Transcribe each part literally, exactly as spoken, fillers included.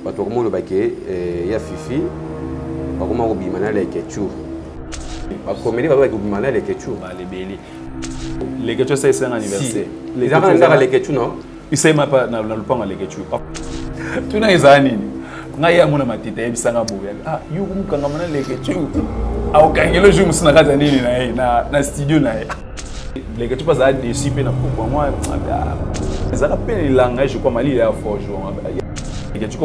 bato komolo bake ya fifi bakoma kobimana la ketchup bakomeli baba kobimana la ketchup ba lebeli les ketchup c'est un anniversaire les gens ndaka la ketchup non isai mapa na lupanga la ketchup tuna izani ngai ya mona matita ebisanga boya ah yuko mukanga mana la ketchup au kangelo jumu sina kaza nini na na na studio na les ketchup za déçu pe na pour moi ça rappelle la langage quoi mali ya forge parce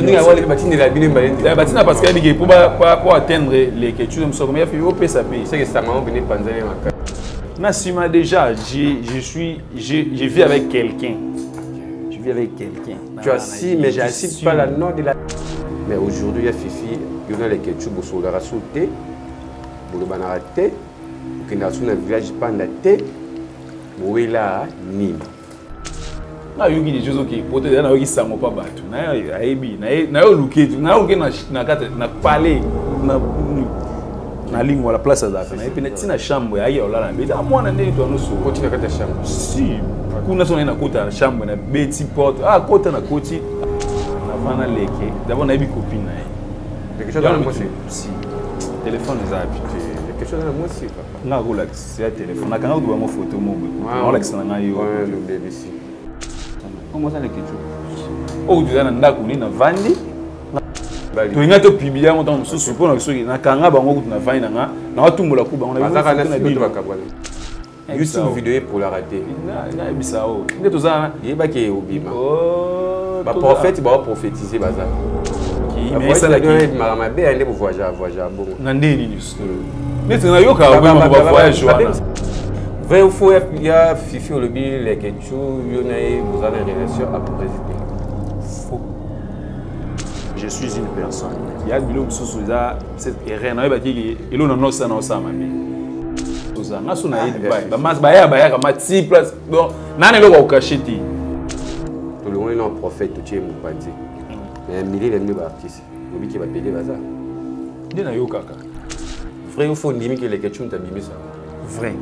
que pour pour atteindre les ketchup me comme il fait au P S P c'est que ça m'a venu panzali Nassima déjà je je suis je je vis avec quelqu'un je vis avec quelqu'un tu as si mais j'assiste pas la nom de la mais aujourd'hui il y a Fifi il y a les ketchup au solar sauté pour le banarate qui n'a son village pandate où il a ni na yogi des choses qui peut-être na yogi sango pas batu na aibi na na yo luketu na yogi na na kata na parler na na lingua la place za kana epi na tina chambre ya ya olala beta mwana ndeni to anusu koti na kata chambre si kuna sona na kota chambre na beti porte ah kota na koti na vana leke d'abord na ibi copine na quelque chose dans moi si téléphone za api quelque chose dans moi si papa na relax c'est téléphone na kana do ba mo photo mo on relax na ngayo ouais le bébé si comment ça les ketchup oh tu as ndako ni na vandi to inga to pibia mo tant susu pona soki na kanga bango kutu na vandi na na watumula ku bango na bazaka na sikoto bakabwana YouTube vidéo pour la rater na na bisao nde to za yeba ke obima oh ba prophète ba prophétiser baza ki mais ça la ki marama be ande pour voyager voyager bon na ndeni news nete na yoka ba ba voyage wana vrai ou faux il y a Fifi le bi les ketchup yonae vous avez une relation à président faux je suis une personne il y a bilo mususu za cette erreur na ba ki elo no no sa na sa mami to za ngaso na yedi ba ba mas ba ya ba ya kama ti plus bon nane lo ko kashiti to le on est prophète tu es mon parti mais milliers de artistes le bi ki ba pédé baza ndi na yoka ka vrai ou faux ndimi que les ketchup t'abimi ça vrai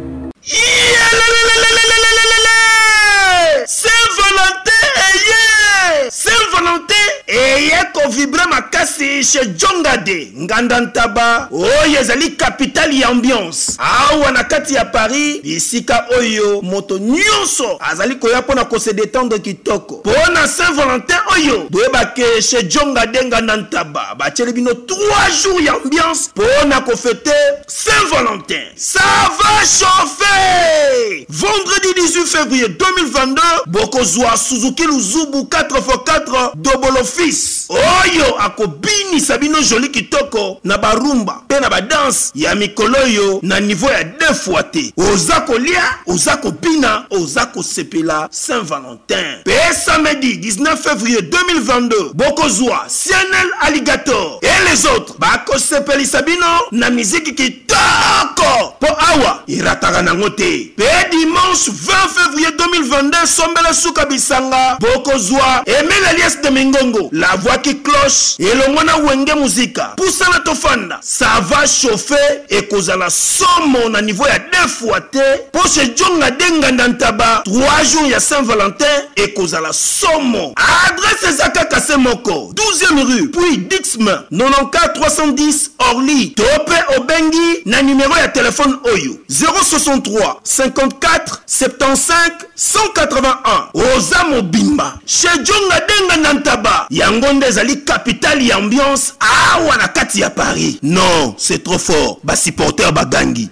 Saint-Valentin eye Saint-Valentin eye ko vibrer makasi chez Jongade Ngandantaba oyo ezali capitale ya ambiance awa na kati ya Paris bisika oyo moto nyonso azali koya pona ko se détendre kitoko pona Saint-Valentin oyo doyebake chez Jongade Ngandantaba bacheli bino trois jours ya ambiance pona ko fêter Saint-Valentin. Ça va chauffer. Vendredi dix-huit février deux mille vingt-deux, Bokozwa Suzuki Luzubu quatre fois quatre double office. Oyo akobini sabino joli kitoko na barumba pe na badance ya mikoloyo na niveau ya deux fois te. Ozako lia, ozako bina, ozako sepela Saint-Valentin. Pe samedi dix-neuf février deux mille vingt-deux, Bokozwa Cianel Alligator et les autres bako sepeli sabino na musique kitoko. Po awa irataka nango te. Pe dimanche vingt février deux mille vingt-deux, Sombela Suka Bisanga Bokozwa Emel Alias de Mingongo, la voix qui cloche et le mona wenge muzika Poussana Tofanda. Ça va chauffer et kozala somo na niveau ya deux fois te. Poche Jonga Denga Nantaba trois jours ya Saint-Valentin et kozala somo. Adresse Zaka Kasemoko douzième rue puis Dixman quatre-vingt-quatorze trois cent dix Orly. Tope Obengi na numéro ya téléphone Oyo zéro soixante-trois cinquante-quatre soixante-quinze cent quatre-vingt-un. Oza Mobimba chez Jonga Denga Nantaba yangonde zali capitale ya ambiance awa na kati ya Paris. Non, c'est trop fort. Ba supporter bagangi.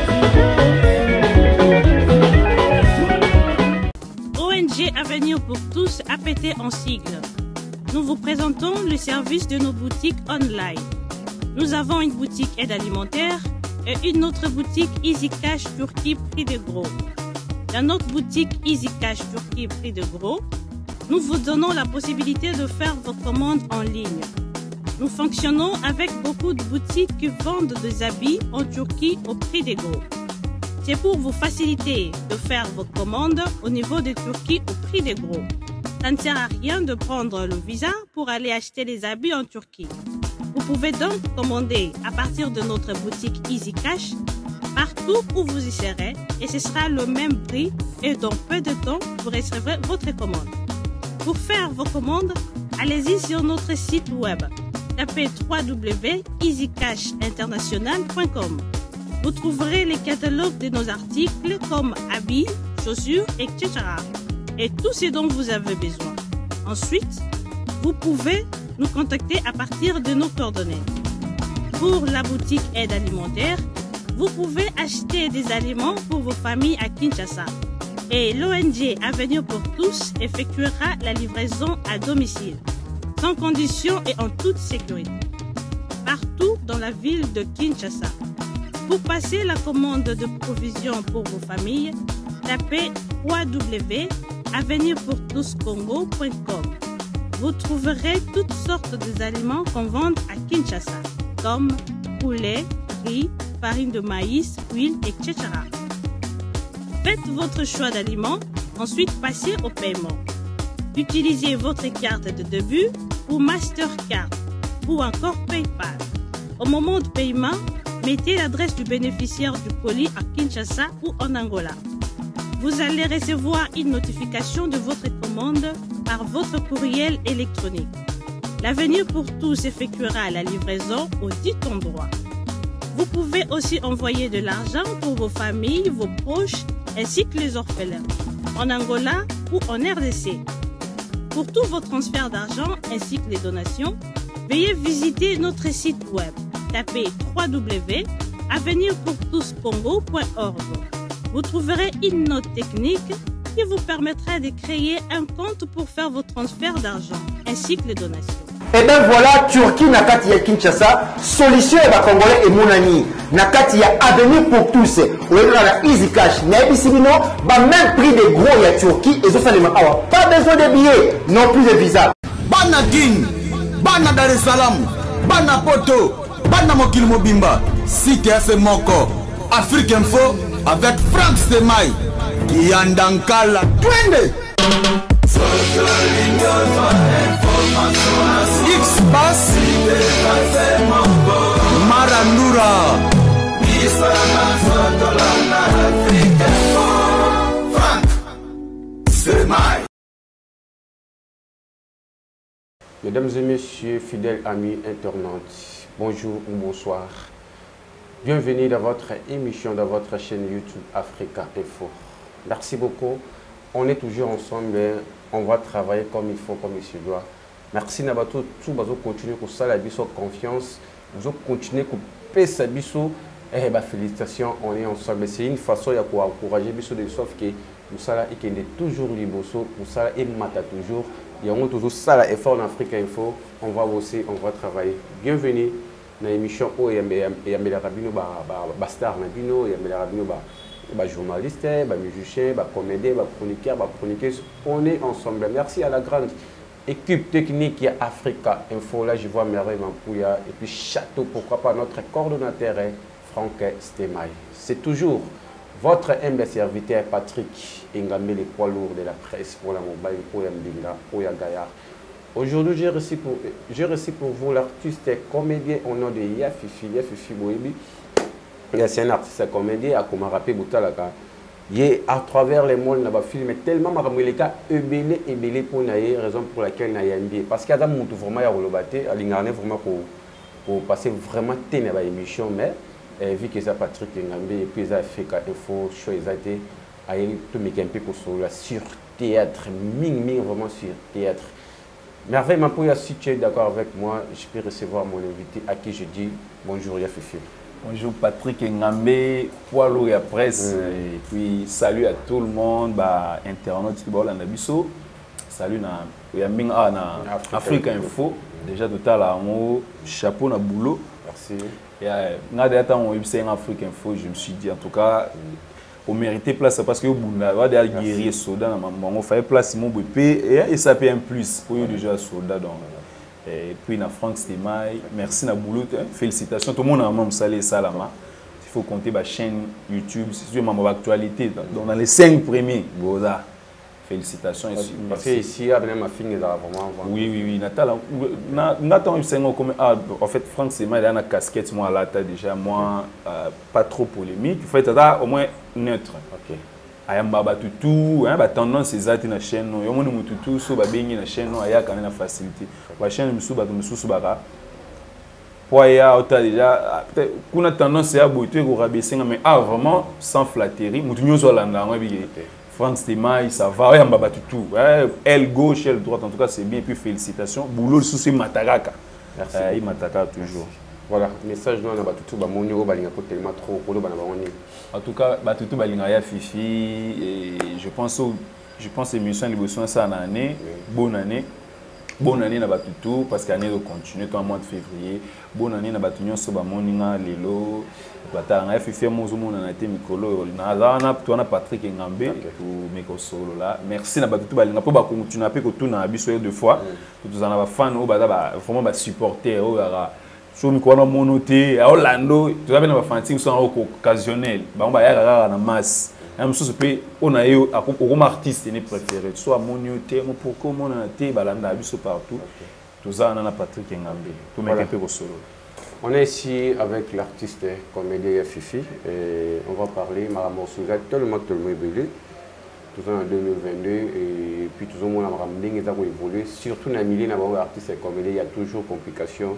O N G Avenir pour tous A P T en sigle. Nous vous présentons le service de nos boutiques online. Nous avons une boutique aide alimentaire et une autre boutique Easy Cash Turquie prix de gros. Dans notre boutique Easy Cash Turquie prix de gros, nous vous donnons la possibilité de faire vos commandes en ligne. Nous fonctionnons avec beaucoup de boutiques qui vendent des habits en Turquie au prix des gros. C'est pour vous faciliter de faire vos commandes au niveau de Turquie au prix des gros. Ça ne sert à rien de prendre le visa pour aller acheter les habits en Turquie. Vous pouvez donc commander à partir de notre boutique Easy Cash partout où vous y serez et ce sera le même prix et dans peu de temps vous recevrez votre commande. Pour faire vos commandes, allez-y sur notre site web. Tapez w w w point easy cash international point com. Vous trouverez les catalogues de nos articles comme habits, chaussures, et cetera. Et tout ce dont vous avez besoin. Ensuite, vous pouvez nous contacter à partir de nos coordonnées. Pour la boutique aide alimentaire, vous pouvez acheter des aliments pour vos familles à Kinshasa. Et l'O N G Avenir pour tous effectuera la livraison à domicile, sans condition et en toute sécurité, partout dans la ville de Kinshasa. Pour passer la commande de provisions pour vos familles, tapez w w w point avenir pour tous congo point com. Vous trouverez toutes sortes d'aliments qu'on vend à Kinshasa, comme poulet, riz, farine de maïs, huile, et cetera. Faites votre choix d'aliments, ensuite passez au paiement. Utilisez votre carte de début ou Mastercard ou encore PayPal. Au moment de paiement, mettez l'adresse du bénéficiaire du colis à Kinshasa ou en Angola. Vous allez recevoir une notification de votre commande par votre courriel électronique. L'Avenir pour tous effectuera la livraison au dit endroit. Vous pouvez aussi envoyer de l'argent pour vos familles, vos proches, ainsi que les orphelins, en Angola ou en R D C. Pour tous vos transferts d'argent ainsi que les donations, veuillez visiter notre site web. Tapez w w w point avenir pour tous congo point org. Vous trouverez une note technique qui vous permettra de créer un compte pour faire vos transferts d'argent ainsi que les donations. Et bien voilà, Turquie nakati ya Kinshasa, solution ya Congolais et Mounani. Nakati ya Avenir pour tous. Ou la Easy Cash. N'ayebisibino, ba même prix des gros ya Turquie et ça les awa. Pas besoin de billets, non plus de visa. Bana Guine, Bana Dar es Salaam, Bana Poto, Bana Mokil Mobimba, Cité Ase Moko, Afrique Info avec Franck Stemai, Yandankala, Twende. X-Bass Marandura Franck Stemai. Mesdames et messieurs, fidèles amis internautes, bonjour ou bonsoir. Bienvenue dans votre émission, dans votre chaîne YouTube Africa Info. Merci beaucoup. On est toujours ensemble, on va travailler comme il faut, comme il se doit. Merci Nabato, tout va continuer pour ça, la biso confiance, vous continuer pour payer sa biso. Eh ben félicitations, on est ensemble. C'est une façon de encourager biso de sauf que nous ça et qu'il est toujours libre, nous ça et mata toujours. Il y a toujours ça effort en Afrique Info. On va bosser, on va travailler. Bienvenue dans l'émission où il y a des rabino, des stars, il y a des rabino, des journalistes, des musiciens, des comédiens, des chroniqueurs, des chroniqueuses. On est ensemble. Merci à la grande équipe technique qui est Africa Info. Là, je vois Merveille Mampouya et puis Château, pourquoi pas notre coordonnateur Franck Stemai. C'est toujours votre humble serviteur Patrick Ngamé, les poids lourds de la presse pour la mobile, pour la Mbinga, pour la Gaillard. Aujourd'hui, j'ai reçu pour, reçu pour vous l'artiste comédien au nom de Yafifi, Yafifi Boebi. C'est un artiste comédien à Komarapé Boutalaka. Il est à travers les mondes, il a filmé tellement Maramuleka, ebélé, ebélé pour naïe, raison pour laquelle il a bien. Parce qu'il y a des gens qui vraiment à l'ingarné vraiment pour passer vraiment téné à l'émission, mais vu que ça Patrick Ngamé et puis ça fait Info, show ils a été à tout mes campés sur théâtre, ming ming vraiment sur théâtre. Merveille Mampouya, si tu es d'accord avec moi, je peux recevoir mon invité à qui je dis bonjour Yafifi. Bonjour Patrick Ngamé, poids lourd et presse, mm. Et puis salut à tout le monde, bah, internaute, Nabiso, salut na Yaming A na Africa Info, déjà tout à l'heure, chapeau na boulot. Merci. Et na déjà temps on en Africa Info, je me suis dit en tout cas, on méritait place parce que on a des guerriers soldats, on fallait place mon B P et ça paye un plus pour eux déjà soldats donc. Et puis, na Franck Stemai, merci na boulot, félicitations. Tout le monde a même salé Salama. Il faut compter ma chaîne YouTube, c'est sûr, ma actualité. Donc, dans les cinq premiers, voilà. Félicitations. Parce que ici, il y a ma fille vraiment. Oui, oui, oui. Natal, Nathan, en fait, Franck Stemai, il a une casquette, moi, là, déjà, moi, pas trop polémique. En fait, au moins neutre. Ok. ayamba batutu hein ba tendance ezati na chaîne no yomoni mututu so ba bengi na chaîne no ayaka na facilité ba chaîne misu ba mususu baka poya ota déjà kuna tendance ya boito ko rabaisser mais ah vraiment sans flatterie mutu nyoso landa ngo bi Franck Stemai ça va ayamba batutu elle gauche elle droite en tout cas c'est bien et puis félicitations boulot sous mataraka merci il mataka toujours. Voilà, message nous on a batutu ba monyo balinga ko tellement trop ko bana ba woni. En tout cas, batutu balinga ya Fifi et je pense au je pense émission liboson ça en année, bonne année. Bonne année na batutu parce qu'année de continuer tout en mois de février. Bonne année na batunyo so ba moninga lelo. Batanga ya Fifi mozo mona na te mikolo na zana to na Patrick Ngambe pour meko solo là. Merci na batutu balinga po ba continuer pe ko tout na biso deux fois. Tout en ba fan o ba vraiment ba supporter o ba so mi kona monoté à Orlando tu savais na fanting sont occasionnel ba on ba ya na masse même chose pe on a eu comme artiste né préféré soit monoté mo pourquoi mon na té balanda biso partout tout ça na Patrick Ngambe tout mec peu solo. On est ici avec l'artiste comédien Fifi et on va parler Maramo Souza tellement tellement évolué tout ça en deux mille vingt-deux et puis tout le monde a ramené ça pour évoluer surtout dans le milieu na artiste et comédien il y a toujours complications.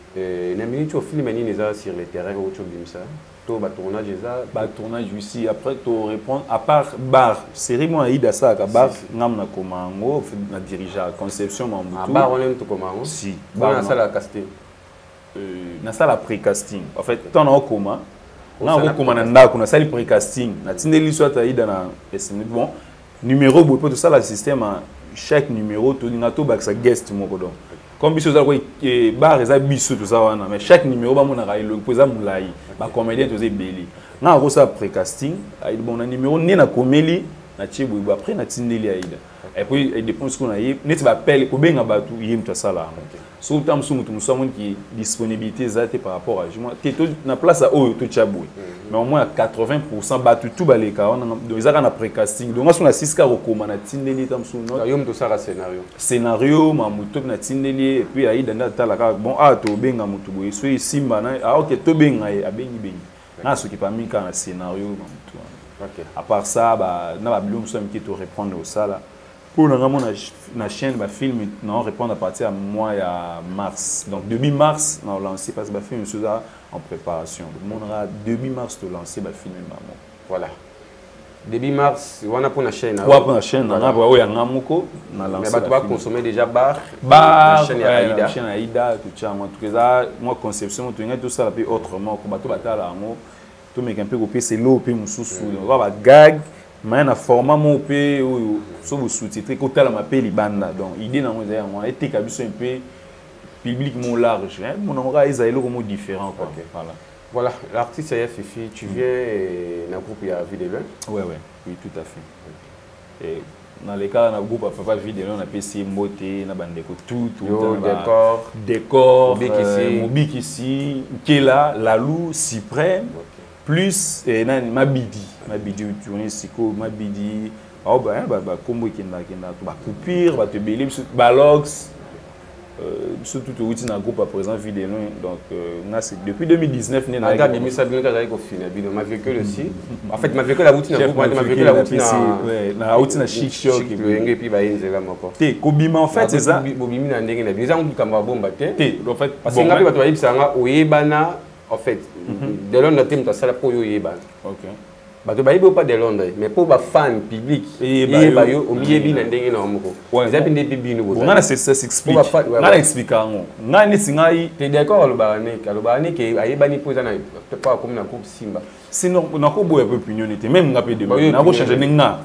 Na minute tu film ni neza sur le terrain ou tu dis ça to ba tournage ça ba tournage ici après tu répondre à part bar série moi Aïda ça ka bar ngam na komango na dirigeant conception mambutu ah bar on aime tout komango si ba na sala casting euh na sala pré-casting en fait tant na koma na ko koma na ndako na sala pré-casting na tindeli soit Aïda na estimé bon numéro bo tout ça le système chaque numéro to na to ba sa guest moko donc comme biso za ko bar eza biso tout ça wana mais chaque numéro ba mona railo poza mulai ba comédien to ze beli na ko sa pré-casting ay bon na numéro ni na komeli na chibu ba après na tindeli Aïda et puis il dépend ce qu'on a eu net ba appel ko benga ba tu yim to sala so tam su mutu musamon qui disponibilité zate par rapport à moi teto na place à o to chabu mais au moins quatre-vingts pour cent ba tout ba les cas on donc ça na pré-casting donc on a six cas recommande na tindeli tam su no yom to sala scénario scénario ma mutu na tindeli et puis Aïda na tala ka bon ah to benga mutu boy so simba na ah OK to benga e abengi bengi na ce qui pas mis quand scénario ma mutu OK à part ça ba na ba blum so qui te répondre au ça là pour la na chaîne ba film non répondre à partir à mois à mars donc début mars on lancé parce que ba film chose en préparation le monde aura début mars de lancer ba film maman voilà début mars on a pour la chaîne on a pour la chaîne on a pour ya ngamoko na lancer mais ba tu vas consommer déjà bar bar chaîne Aïda chaîne Aïda tout ça moi tout ça moi conception tout tout ça puis autrement comme tout batala ngo tout mais un peu copier c'est l'eau puis mususu on va gag mais na format mon pe ou so vous sous-titré côté la m'appelle libanda donc idée na moi d'ailleurs moi était cabiso un peu public mon large hein mon aura isaïlo comme différent quoi okay. Voilà voilà l'artiste est Fifi tu viens mm. na groupe ya vidéo ouais ouais oui tout à fait et dans les cas na groupe papa vidéo on a P C Mbote na bandeko tout tout Yo, décor décor Mobikisi Mobikisi Kela Lalou Cyprès plus et nani mabidi mabidi tourner siko mabidi oh ben ba ba kombo kenda kenda to ba coupure ba te belim ba logs euh surtout tout outil na groupe à présent vidéo donc là c'est depuis deux mille dix-neuf né na ga bimi ça bien ka ko fina bino ma véhicule aussi en fait ma véhicule la routine na groupe ma véhicule la routine ouais na routine na chic show qui ngé puis ba yenzela moko te ko bima en fait c'est ça bo bimi na ndenge na bisa ngi kamba bomba te te en fait parce que ngapi ba to yibisa nga oyebana en fait de Londres tu as ça pour yoyeba OK ba to ba yibo pas de Londres mais pour ba fan public et ba yo o miyebi na ndenge na moko za pinde bibi no ngana c'est ça s'explique ngana expliquer ngo ngani singai te d'accord lo ba ne ka lo ba ne ke ayeba ni poza na pas comme na groupe Simba sinon na ko boya peu opinionité même ngapi de na ko changer ninga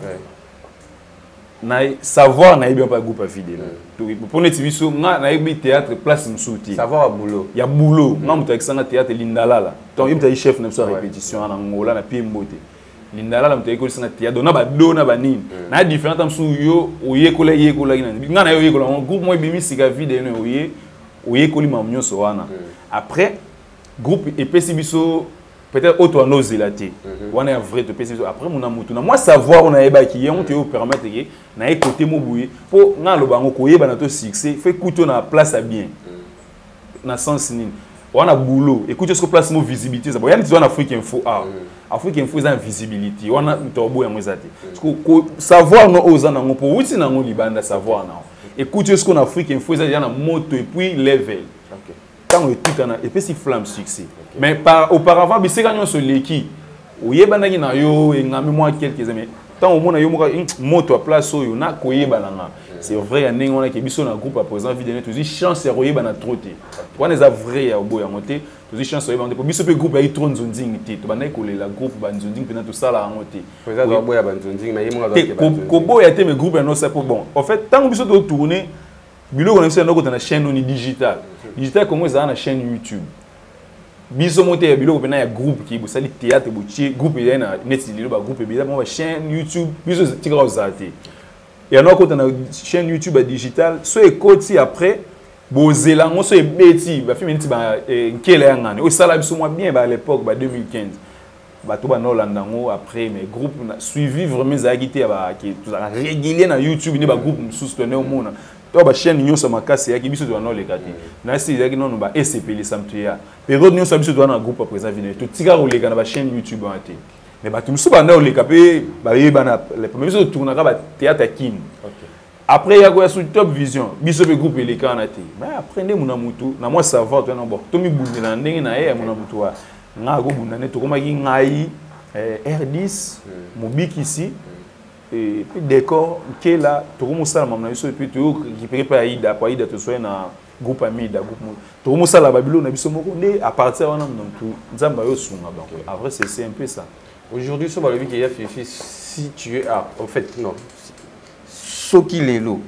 na savoir na yebi pas groupe vidéo pour ne tibiso nga na yebi théâtre place msuti savoir à boulot ya boulot nga mutu akisanga théâtre lindalala donc yebi chef na so répétition na ngola na pi mbote lindalala mutu ekoli sanga théâtre na ba do na ba nini na différent am su yo oyekola yekola ina nga na yo yekola groupe mo bimi sika vidéo no oye oyekoli mamnyo so wana après groupe epesi biso peut-être auto anose la té on est vrai te pèse après mon amour moi savoir on a eba qui on te permettre que na écouter mo boué pour nga lo bango ko yeba na to succès fait couteau na place à bien na sens ni on a boulot écoute ce que place mo visibilité ça bon yani tu en Afrique Info ah Afrique Info ça visibilité on a tobo ya mwezati parce que savoir no ozana ngo pour wuti na ngo libanda savoir na écoute ce qu'on Afrique Info ça yana moto et puis level OK quand on tout en et puis si flamme succès mais par auparavant bi c'est quand on se leki oyeba na yo ngami moi quelques années tant au monde yo moto à place oyo na koyeba na c'est vrai ya ndenge wana ke biso na groupe à présent vidéo tous chance ya koyeba na troté wana za vrai ya obo ya moté tous chance ya pour biso pe groupe ya itron nzonding te to bana ko la groupe ba nzonding pe na to sala en moté présent za obo ya ba nzonding na yimo za ko bo ya te me groupe no ça pour bon en fait tant biso to tourner bilo ko na biso na ko na chaîne ni digital digital comme ça na chaîne YouTube biso moté ya bilo ko na ya groupe ki bo sali théâtre bo chi groupe ya na net li ba groupe bi ba chaîne YouTube biso tika ozate. Et alors, quand on a une chaîne YouTube digital, ce est côté après, Bozelango, ce est bêtis, bah, film, bah, quel est un au salaire, moi bien, bah, à l'époque, bah, deux mille quinze. Bah, tout bah, Nolandango, après, mes groupes, suivi vraiment, ça a été, bah, qui tout ça régulier dans YouTube, il y a des groupes, soutenus au monde. Toi, bah, chaîne, nous sommes à casser, il y a qui sont dans les quartiers. Là, c'est, il y a qui non, bah, S C P, les Samtuya. Période, nous sommes dans un groupe après ça, vidéo. Tout tigre ou les gars, dans la chaîne YouTube, en été. Mais bah tout le monde a les capés, bah les premiers jours tournent à théâtre Kim. Après il y a quoi sur Top Vision, biso be groupe les canati. Mais après ne mon amutu, na moi savoir toi non bon. Tomi bundela ndenge na ye mon amutu wa. Nga go bundane to koma ki ngai R dix, mobik ici et puis décor qui est là, to komo sala mamna biso et puis to récupérer pas Aida, pas Aida to soya na groupe Amida groupe. To komo sala Babylone na biso moko ne à partir wana non tout nzamba yo sunga donc. Après c'est c'est un peu ça. Aujourd'hui, sur le qu'il y a Fifi, si tu es ah, en fait non, ce qu'il est là,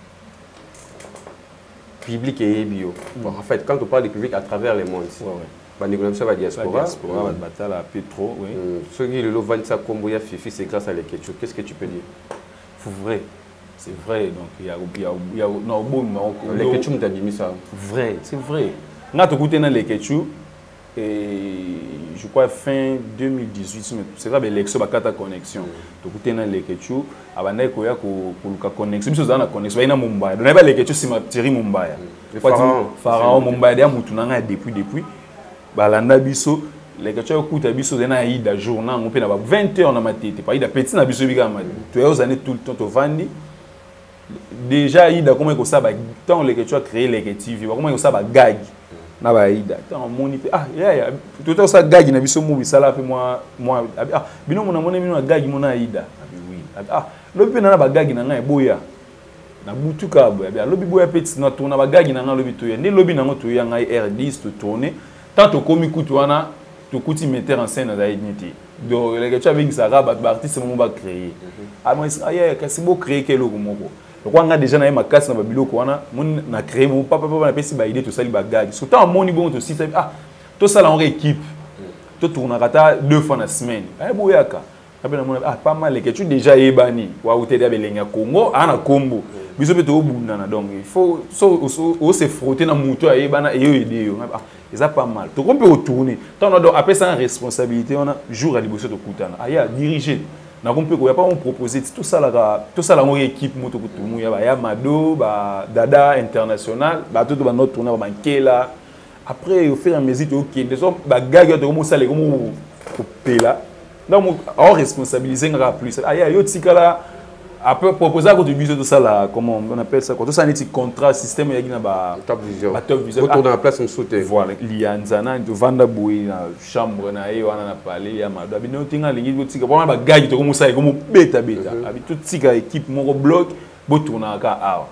public et bio. Bon, en fait, quand on parle de public à travers le monde, bah nous ça va diaspora, diaspora, bataille à pétro, oui. Ce qui est là, vingt ça comme il y a Fifi, c'est grâce à l'écriture. Qu'est-ce que tu peux dire? C'est vrai, c'est vrai. Donc il y a il y a il y a non bon non. L'écriture t'a dit ça. Vrai, c'est vrai. N'a tout écouté dans l'écriture. Et je crois fin deux mille dix-huit, c'est ça l'élection de la connexion. Donc, tu as l'élection, avant de faire la connexion, tu as la connexion, tu as Mumbai. Donc, l'élection, c'est Thierry Mumbai. Pharaon Mumbai, depuis, depuis. Balanda Bisso, l'élection, tu as Bisso, tu as Aïda, journal, on peut avoir vingt heures dans ma tête. Pas Aïda, petit, na Bisso, tu es aux années tout le temps, tu vendu. Déjà, Aïda, comment ça va, tant l'élection a créé l'élection, comment ça va, gag. Na ba ida tant moni ah ya ya tout ça gagi na biso mu bisala pe moi moi ah bino mona mona bino gagi mona ida oui ah lobi na ba gagi na ngai boya na butuka boya bien lobi boya petit na tourna ba gagi na ngai lobi to ya ne lobi na ngoto ya ngai R dix to tourner tant to komi kutu wana to kuti metteur en scène na identité donc les gars avec ça ba artiste mo ba créer ah moi ah ya kasi bo créer quel logo moko. Donc on a déjà na ma casse na babiloko wana mon na créé mon papa papa na pesi ba idée to sali ba gag so tant moni bon to si ah to sala en équipe to tourna kata deux fois na semaine eh boyaka après na ah pas mal que tu déjà ebani wa utede abelenga Congo ana kombo biso pe to obundana donc il faut so o se frotter na muto ebana eyo idée yo ah ça pas mal to on peut retourner tant donc après ça responsabilité on a jour à liboso to kutana ah ya diriger. Na compris qu'il y a pas on proposer tout ça là tout ça là on équipe moto kutumu ya ba ya Mado ba Dada international ba tout ba notre tournoi ba Nkela après au fur et à mesure OK des hommes ba gag to mo sale comme couper là donc on responsabiliser ngara plus ah ya yo tikala après proposer à côté de tout ça là comment on appelle ça quoi tout ça un petit contrat système ya gina ba top vision ba top vision autour dans la place on saute voilà lianzana de vanda boy na chambre na e wana na parler ya Mado abino tinga lingi ko tika bona ba gagi to comme ça comme beta beta abi tout tika équipe moko bloc bo tourna ka awa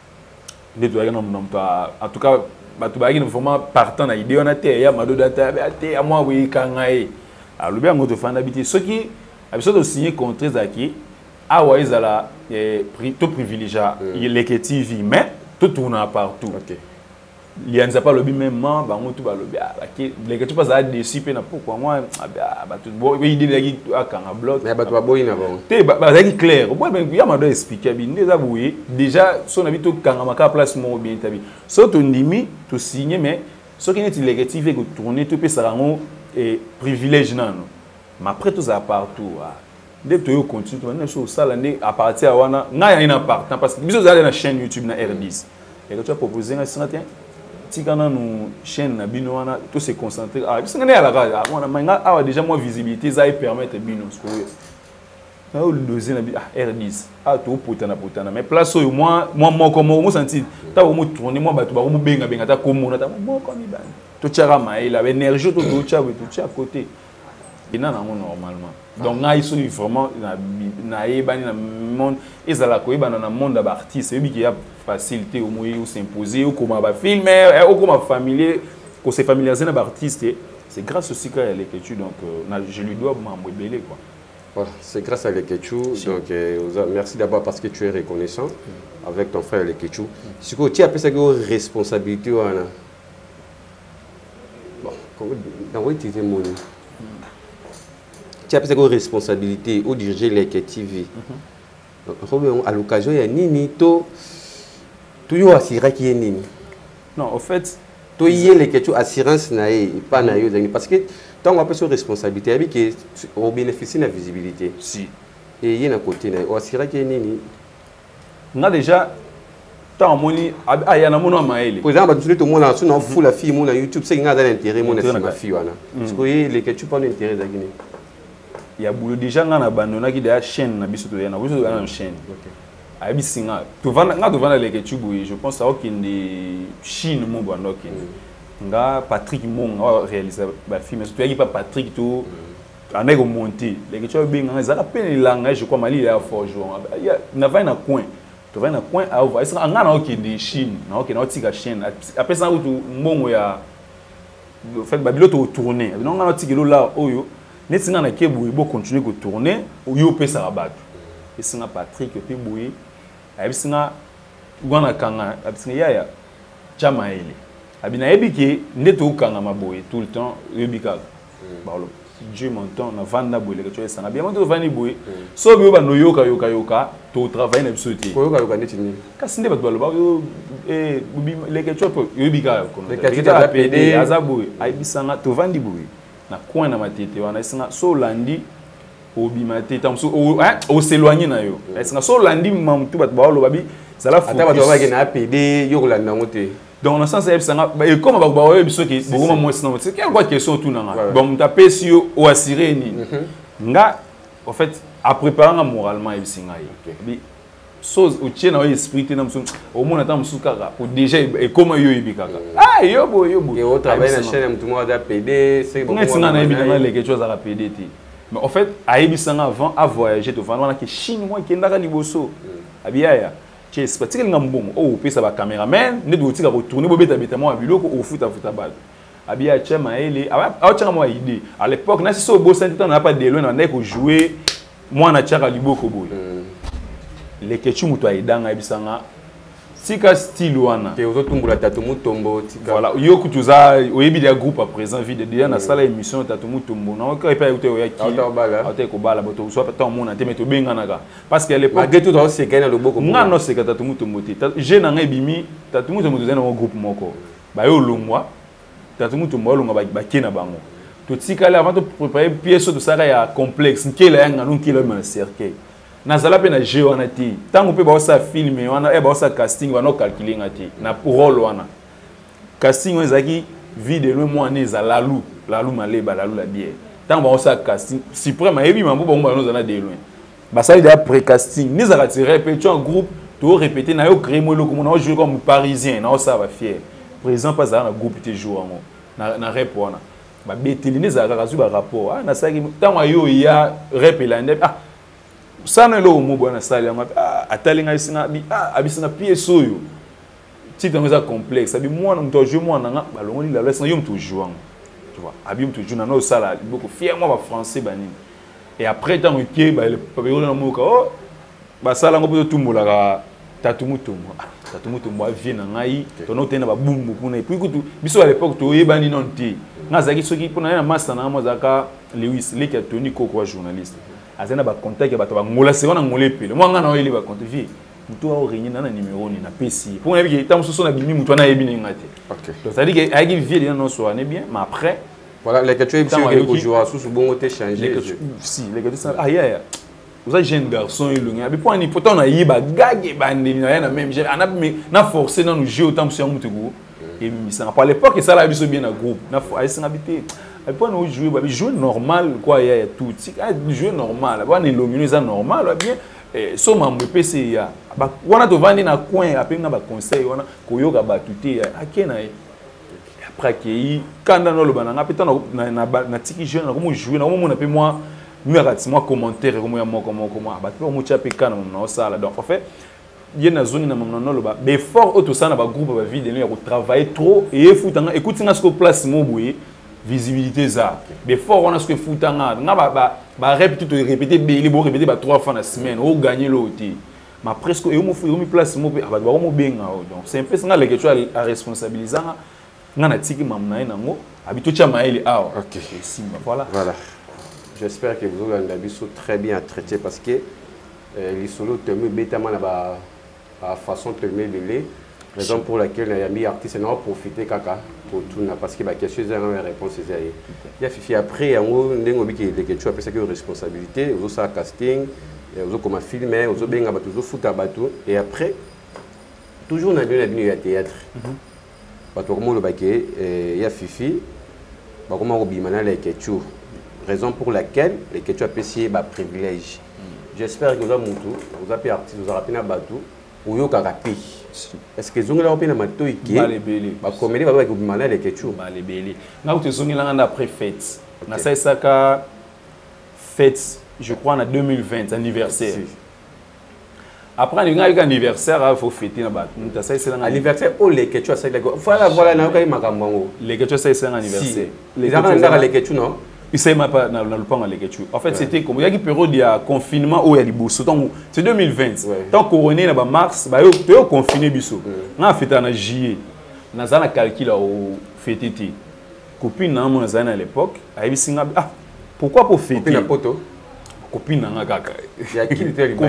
de to ya non non en tout cas ba to ba gina vraiment partant na idée on a té ya Mado data té à moi oui kangae a le bien ngo to fanda biti ce qui abiso to signer contrat zaki ah ouais ils ala tout privilégié l'équipe T V mais tout tourne partout OK il y a pas le même membre on tout ba le bien les que tu passes à dessus pe na pourquoi moi ba tout bon il dit lagi akanga bloc mais ba to boy na bon te ba lagi clair bon ben ya ma do expliquer bien déjà boué déjà son habito kanga maka place mo bien tabi so to ndimi to signer mais ce qui est l'équipe T V que tourner tout pe ça rango et privilège non mais après tout ça partout dès que tu continues tu vas ça l'année à partir wana nga ya ina partant parce que biso za na chaîne YouTube na R dix et que tu as proposé un cinquante tika nous chaîne na bino wana tout se concentrer ah parce que na la ga on manga ah déjà moi visibilité ça permettre bino parce que na o loser na ah R dix ah to potana potana mais place au moi moi moi comme moi senti ta o mo tourner moi ba to ba mo benga benga ta comme na ta mo comme ibani to tchara mai la énergie to to tcha to tcha à côté et na na normalement donc na iso vraiment na na ebani na monde ezala ko ebana na monde d'artiste et bi qui a facilité au moyen de s'imposer ou comment va filmer ou comment familier qu'on s'est familiarisé avec l'artiste c'est grâce aussi qu'à l'écriture donc euh, je lui dois m'en belé quoi. Voilà, c'est grâce à l'écriture donc euh, merci d'abord parce que tu es reconnaissant mm. avec ton frère l'écriture. Mm. Ce que tu appelles ça que responsabilité voilà. Bon, comment dans quoi tu es mon tu appelles ça que responsabilité au diriger l'écriture. Donc à l'occasion il y a nini to toujours assuré qui est nini. Non, en fait, toi y est les questions assurance naïe pas naïe parce que tant on a pas de responsabilité avec que on bénéficie de la visibilité. Si. Et il y a un côté naïe, on assuré qui est nini. On a déjà tant moni ah il y a un mono maïle. Par exemple, tout le monde a sur fou la fille mon YouTube c'est qu'il a l'intérêt mon la fille wana. Parce que les questions pas l'intérêt de Guinée. Il y a beaucoup déjà on a abandonné qui des chaîne na biso to ya na biso na chaîne. OK. Abi singa to vana nga to vana leke tubu je pense à aucune de Chine mon bando ki nga Patrick Monga a réalisé ba film surtout il pas Patrick to en est monté leke tubu benga za peine langa je crois mali ya forge il na va na coin to va na coin a va nga na aucune de Chine na aucune autre chaîne après ça ou mbongo ya fait ba biloto tourner non nga na tikelo là oyo netinga na kebu ibo continuer ko tourner yo pesa rabatu et c'est Patrick puis boui abisina gwana kanga abisina yaya chama ile abina ebiki ndeto kanga maboye tout le temps yebika balo Dieu m'entend na vanda boye que tu es sana bien moi to vani boye so bi ba no yoka yoka yoka to travail na bisoté ko yoka yoka ndeti ni kasinde ba balo ba yo eh les que tu yebika kono les que tu as pédé azaboye abisanga to vandi boye na coin na matete wana isanga so landi obimate tamso o s'éloigner na yo est-ce que so landi mamtu bat ba lo babi ça la focus ata ba ba ke na pd yo landa ngote donc dans le sens est ça et comme ba ba biso ki beaucoup moins sinon c'est quelle question tout nanga donc ta pesi yo o assurer ni nga en fait à préparer moralement et singa yi chose o tient na esprit na mso au moins attend mso kaka pour déjà et comment yo ibikaka ah yo bo yo bo et au travail na chaîne mtu mo da pd c'est beaucoup moins na ebina les quelque chose à pd ti. Mais en fait, Aïbisanga avant à voyager, tu vois, on a que chinois qui est dans le bosso. Abiaya, tu es pas tiré ngambon. Oh, puis ça va caméraman, ne doit pas retourner au bêta bêta moi à biloko au foot à foot à balle. Abia tu m'as aidé. Ah, tu as moi idée. À l'époque, na si so beau saint on n'a pas de loin, on a que jouer. Moi na tchaka liboko boy. Les ketchu muto aidanga Aïbisanga. Tika style wana ke ozotumbula tatumu tombo tika voilà yo kutuza oyebi dia groupe à présent vide dia na sala émission tatumu tombo na ka epa yote oyaki auta ko bala boto so pa mona te meto benga naka parce que à l'époque malgré tout dans ce kana le boko nga no se ka tatumu tombo te je na ngai bimi tatumu tombo te na groupe moko ba yo longwa tatumu tombo longa ba ba kena bango to tika là avant de préparer pièce de ça ya complexe nkela yanga non kila ma cercle nazala pe na jeu wana ti tango pe ba sa filmer wana e ba sa casting wana calculer ngati na rôle wana casting ezaki vide loin moi neza lalu lalu maleba lalu la bière tango ba sa casting suprême ebi mambo ba ngoma nozana de loin ba ça il pré casting neza ka tirer pe tu en groupe to répéter na yo créer moi loko na jouer comme parisien na ça va fier présent pas ça na groupe te jouer ngo na na rap wana ba beteli neza ka zu ba rapport ah na ça tango yo ya rap elande ah ça n'est lo mo bona sali ama atalinga isinga bi abisinga pièce oyo titre ngeza complexe abi mwana mto jouer mwana nga balongoli la laisse yo mto jouer tu vois abi mto jouer na no sala beaucoup fier moi ba français banini et après tant que ba le papero na moka oh ba sala ngo poto tumbola ka tatumu tumbo tatumu tumbo avi na ngai to no tena ba bumbu kuna et puis kutu biso à l'époque to yebani non ti nga zaki soki pona na master na mo zaka Lewis le qui a tenu koko journaliste azena ba contact ya bato ba ngola se wana ngolé pele moi nga na oyeli ba contact vie mutu a réuni na numéro ni na P C pour na bi tam so na bimi mutu na yebi nga te OK donc ça dit que agi vie de non so est bien mais après voilà les que tu es bien joueur sous bon te changer si les que ça ah yeah vous êtes jeune garçon il lunga bi point ni pourtant na yiba gage bande na na même j'ai na na forcer na nous jouer autant sur mutu go et misanga à l'époque ça la biso bien na groupe na ay singa bité ay pas no jouer ba jouer normal quoi il y a tout si jouer normal ba ni lomino ça normal bien so mambo P C ya ba wana to vandi na coin apenga ba conseil wana koyoka ba tuté akena après que quand dans le banana peut na na na tiki jeune comme jouer na mo na pe moi moi moi commentaire comme moi comment comment ba to mo tchape kana na sala donc en fait il y a une zone na mamna no ba mais fort auto ça na ba groupe ba vide ya ko travailler trop et foutanga écoute nga ce que place mo boye visibilité ça mais fort on a ce que foutanga nga ba ba ba répéter répéter be bo répéter ba trois fois na semaine o gagner l'autre ma presque et mo fu mi place mo ba ba mo benga donc c'est un peu ça les questions à responsabiliser nga na tiki mamna nango habito cha maeli awa OK simba voilà voilà j'espère que vous avez l'habitude très bien traité parce que les solos terminent bêtement la façon de terminer de lait raison pour laquelle les amis artistes n'ont profité kaka pour tout parce que bah question c'est une réponse c'est il y a fifi après en n'engo biki de quelque chose après ça que responsabilité aux ça casting aux comme filmer aux benga ba toujours fouta bateau et après toujours on a bien venu à théâtre bateau comme le baquet il y a fifi bah comment obimana les quelque raison pour laquelle les quelque chose apprécié bah privilège. J'espère que vous avez monté, vous avez artiste, vous avez rappelé un bateau, ou vous avez rappelé. Est-ce que vous avez rappelé un bateau qui est bah comédie va avec vous maner les quelque chose. Bah les bélés. Là vous êtes là après fête. Na ça ça ka fête, je crois en deux mille vingt anniversaire. Après il y a un anniversaire, il faut fêter na bateau. Na ça c'est anniversaire oh les quelque chose ça voilà voilà na ka makambo. Les quelque chose c'est un anniversaire. Les gens les quelque chose non. Il s'est pas dans le pan à l'équipe. En fait, c'était comme il y a une période de confinement où il y a des bourses. C'est deux mille vingt. Tant couronné en mars, bah il y a confiné biso. On a fait en juillet. On a un calcul au fêter. Copine n'a mon zana à l'époque. Aïe singa ah pourquoi pour fêter? Copine poto. Copine n'a kaka. Il y a qui était le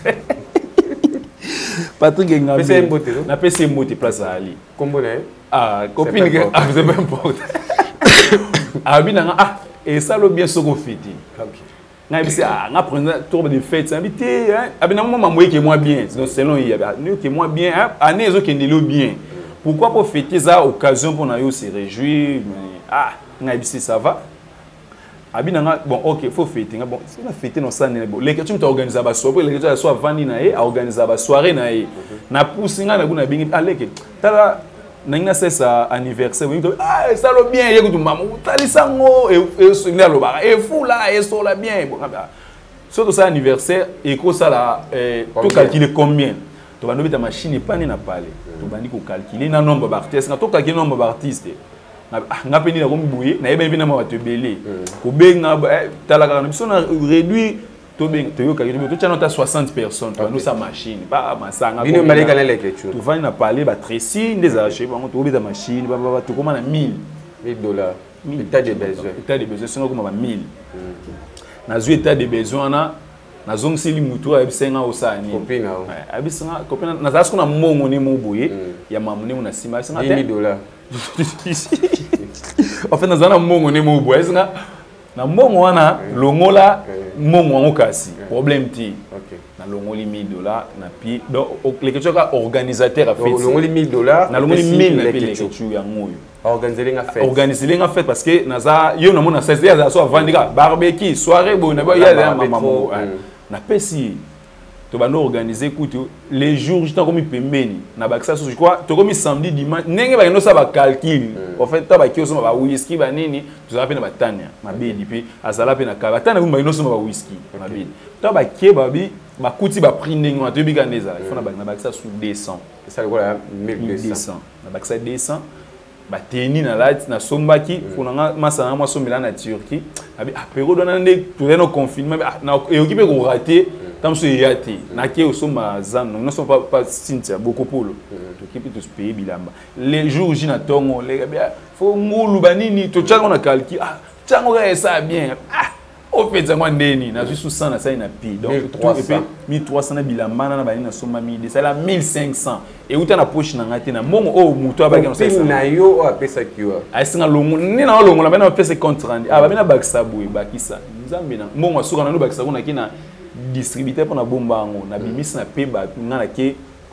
Patrick Ngabi. P C M Boté. Na P C M Boté place à Ali. Comment est? Ah copine ah vous avez pas importe. Ah bien ah et ça le bien ce qu'on fait. OK. Na bisi ah na prendre tour de fête ça habité hein. Abina maman moi qui moi bien. Donc selon il y a nous qui moi bien année zo qui ndelo bien. Pourquoi pour fêter ça occasion pour na yo se réjouir ah na bisi ça va. Abina bon OK faut fêter bon c'est la fêter dans ça bon les que tu t'organiser ba soirée les que soit vandi na e organiser ba soirée na e na poussinga na kuna bingi aleke tala nanga ça anniversaire ah ça le bien yeko maman talisango et souvenir lo ba et fou là et so la bien bon surtout ça anniversaire et ko ça là tout calculer combien to ba nobita machine pas ni na parler to bandi ko calculer na nombre d'artistes na to calculer nombre d'artistes nga peni na komi boye na yeba bina ma to belé ko benga tala ka biso na réduit to benga to yo ka to tchana ta soixante personnes to nous sa machine ba masanga bino maleka na lecture to va na parler ba Tracy des achats ba to bita machine ba ba to koma na mille dollars état de besoin état de besoin singa koma ba mille na zu état de besoin na na zong sili mutu a bisenga osani copine a bisenga copine na zasko na mongo ne mo boye ya mamune na sima singa dix dollars en fait nazana mongo ne mo boye singa na mongo wana longola mongo ngo kasi problème ti OK na longoli mille dollars na pi donc les questions ka organisateur a fait longoli mille dollars na longoli mille na pi les questions ya ngoyo organiser nga fête organiser nga fête parce que naza yo na mona seize ya so vendika barbecue soirée bo na ba ya ya maman na pesi to ba no organiser écoute les jours j'étais comme pembeni na ba ça je crois to comme samedi dimanche nenge ba no ça ba calcul en fait ta ba ki so ba whisky ba nini to za pe na batania mabedi pe azala pe na ka batania ba no so ba whisky mabedi ta ba ki ba bi ba kuti ba prix ndenge na to bi ka neza il faut na ba na ba ça sous deux cents ça le voilà mille deux cents na ba ça deux cents ba teni na light na sombaki kuna masana mwa sombela na Turquie abi apero dona nde to no confinement na e occupé ko rater tam so yati na ke osoma zan non sont pas pas Cynthia beaucoup polo to keep to pays bilamba les jours jina tongo les gars faut ngulu banini to tchanga na calcul ah tchanga ka ça bien ah au fait ça ndeni na sous cent na ça na pi donc mille trois cents na bilamba na banini na soma mille c'est la mille cinq cents et uta na poche na ngati na mongo o muto abaki na ça na yo o apesa kiwa ai singa longo ni na longo la bana pesa compte rendu ah babina bakisa boy bakisa nzambe na mongo asuka na no bakisa kuna kina distributeur pour na bomba ngo na bimis na pe ba ngana ke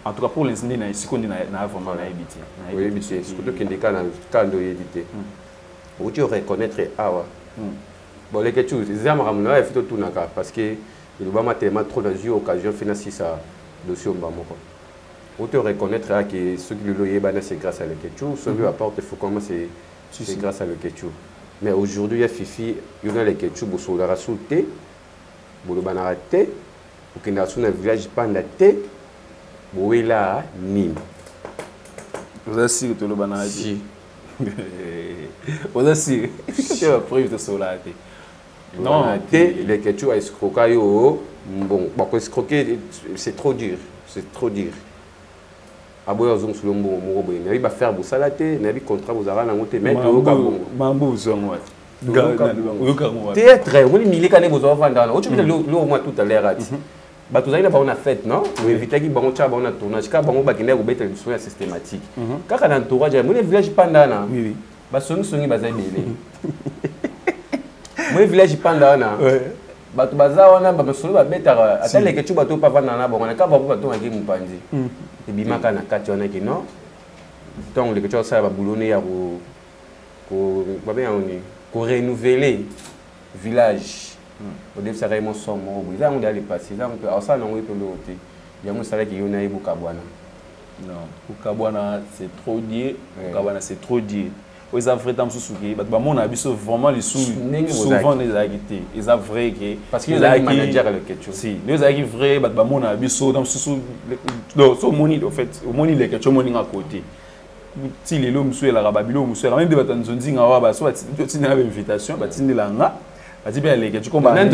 En tout cas, pour l'instant, il y a vraiment une habité. Oui, habité. Surtout qu'il y a des habité. Où tu reconnaître Awa. Bon, les questions, c'est ça, je vais tout faire parce que il va tellement trop dans une occasion financière ça dossier au Bamako. Où tu reconnaître que ce qui le loyer c'est grâce à le questions, ce qui apporte il faut comment c'est c'est grâce à le questions. Mais aujourd'hui, il y a Fifi, il y a les questions pour sur la rasoute, pour le banarate, pour qu'il y ait un village pandate. Oui, là, Nîmes. Vous avez sûr que le banane Si. Vous avez sûr que la preuve de cela. Non, les questions à escroquer, bon, parce que escroquer, c'est trop dur. C'est trop dur. Aboya zong sur le mot, mot, bon, il va faire vous salater, il va contrat vous arranger en haute, mais au cas où. Bambou, zong, théâtre, on est millé quand vous avez vendu. On tu peux le le moi tout à l'heure. Bah tous les on a fait non pour éviter qu'ils vont tcha bon tournage car bon ba kende robeta le systématique car dans l'entourage mon village pandana oui oui ba songi songi baza belé mon village pandana ba to baza wana ba solo ba beta atale ke tu ba to pa vana na bon na ka ba ba to ngi mupandi e bimaka na kati wana ki non donc le que tu ça ba boulonner ya ko ko ba bien on ko renouveler village. Au début, ça a été mon somme. Ils ont allé passer. Ils ont ça non oui pour l'autre. Il y a mon salaire qui est au Kabwana. Non, au Kabwana c'est trop dur. Au Kabwana c'est trop dur. Ils ont vraiment souci. Bah mon avis c'est vraiment les sous. Souvent les agité. Ils ont vrai que parce qu'ils ont manager le quelque chose. Si, les agité vrai. Bah mon avis c'est dans sous. Non, so money en fait. Au money les quelque chose money à côté. Si les lots monsieur la rababilo monsieur la même de batanzonzi ngawa bah soit tu n'as pas invitation bah tu n'es là nga. Tu comprends? Parce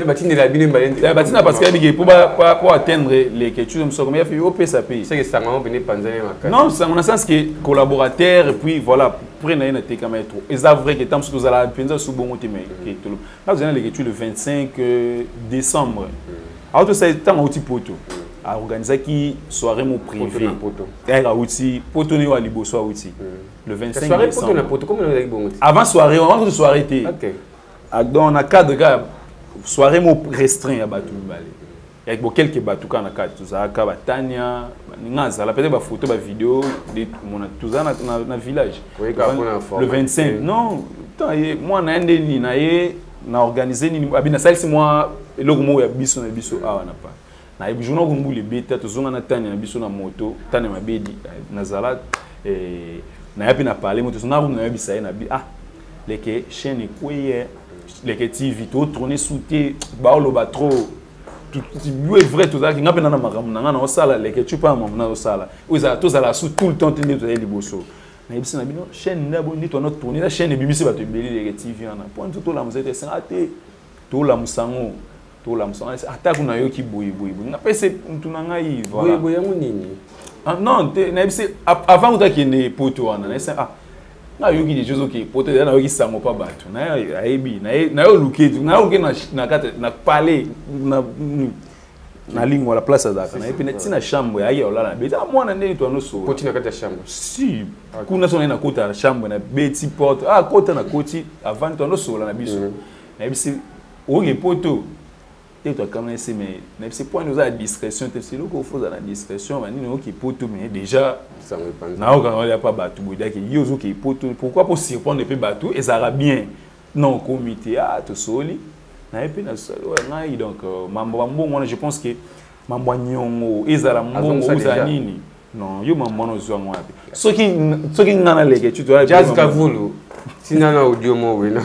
que pour atteindre les questions, il a fait au P S A P. C'est que ça m'a venu Panzani. Non, c'est en sens que collaborateur et puis voilà, prenez une été comme trop. Et c'est vrai que tant que vous allez penser sur bon côté mais là vous allez les questions le vingt-cinq décembre. Alors tout ça est tant outil poto. À organiser qui soirée mon privé. Et à outil poto ne wa libo soit outil. Le vingt-cinq décembre. Avant soirée, avant soirée était. Donc, on a quatre gars, soirée restreint à Batou. Il y a quelques bateaux qui ont tout ça, Tania, Naza, peut-être des photos, des vidéos, tout ça dans le village. Le vingt-cinq, non, moi, on a organisé, c'est moi, le mot est biso na biso ah on n'a pas. Na ibujuna kumbu le beta tozonga na Tania na biso na moto, Tania mabedi na Zalat et na yapi na parler moto na na yabisa na bi ah les que chaîne quoi les que T V tout tourner sous tes baolo ba trop tout est vrai tout ça qui ngapena na makamu na na osala les que tu pas mamu na osala oza tous ala sous tout le temps tenir to liboso na yebisa na bino chaîne na boni to notre tourner la chaîne B B C ba to beli les T V na point tout la musete c'est raté tout la musango tout la musango ata kuna yo ki boyi boyi na pese ntuna ngai voilà boyi boyi nini ah non na yebisa avant que tu ne poto wana na ah na yoki des choses qui poto na yoki sango pa bato na aibi na na yo luke na yo na na kata na parler na na lingua la place azaka na epi na tina chambre ya ya olala beta mwana ndeni to anoso poti na kata chambre si kuna sona na kota na chambre na beti porte ah kota na koti avant to anoso la na biso na bisi oge poto et toi comme c'est mais na bisi point nous a discrétion te c'est loko faut la discrétion mani no ki poto mais déjà ça me pense na oka on y a pas batu boda ki yozo ki poto pourquoi pour surprendre pe batu et ça va bien non comité ah to soli na epi na solo ngai donc mambo mambo je pense que mambo nyongo ezala mbongo uza nini non yo mambo no zwa ngwapi soki soki ngana leke tu dois jazz kavulu sinana audio mo we na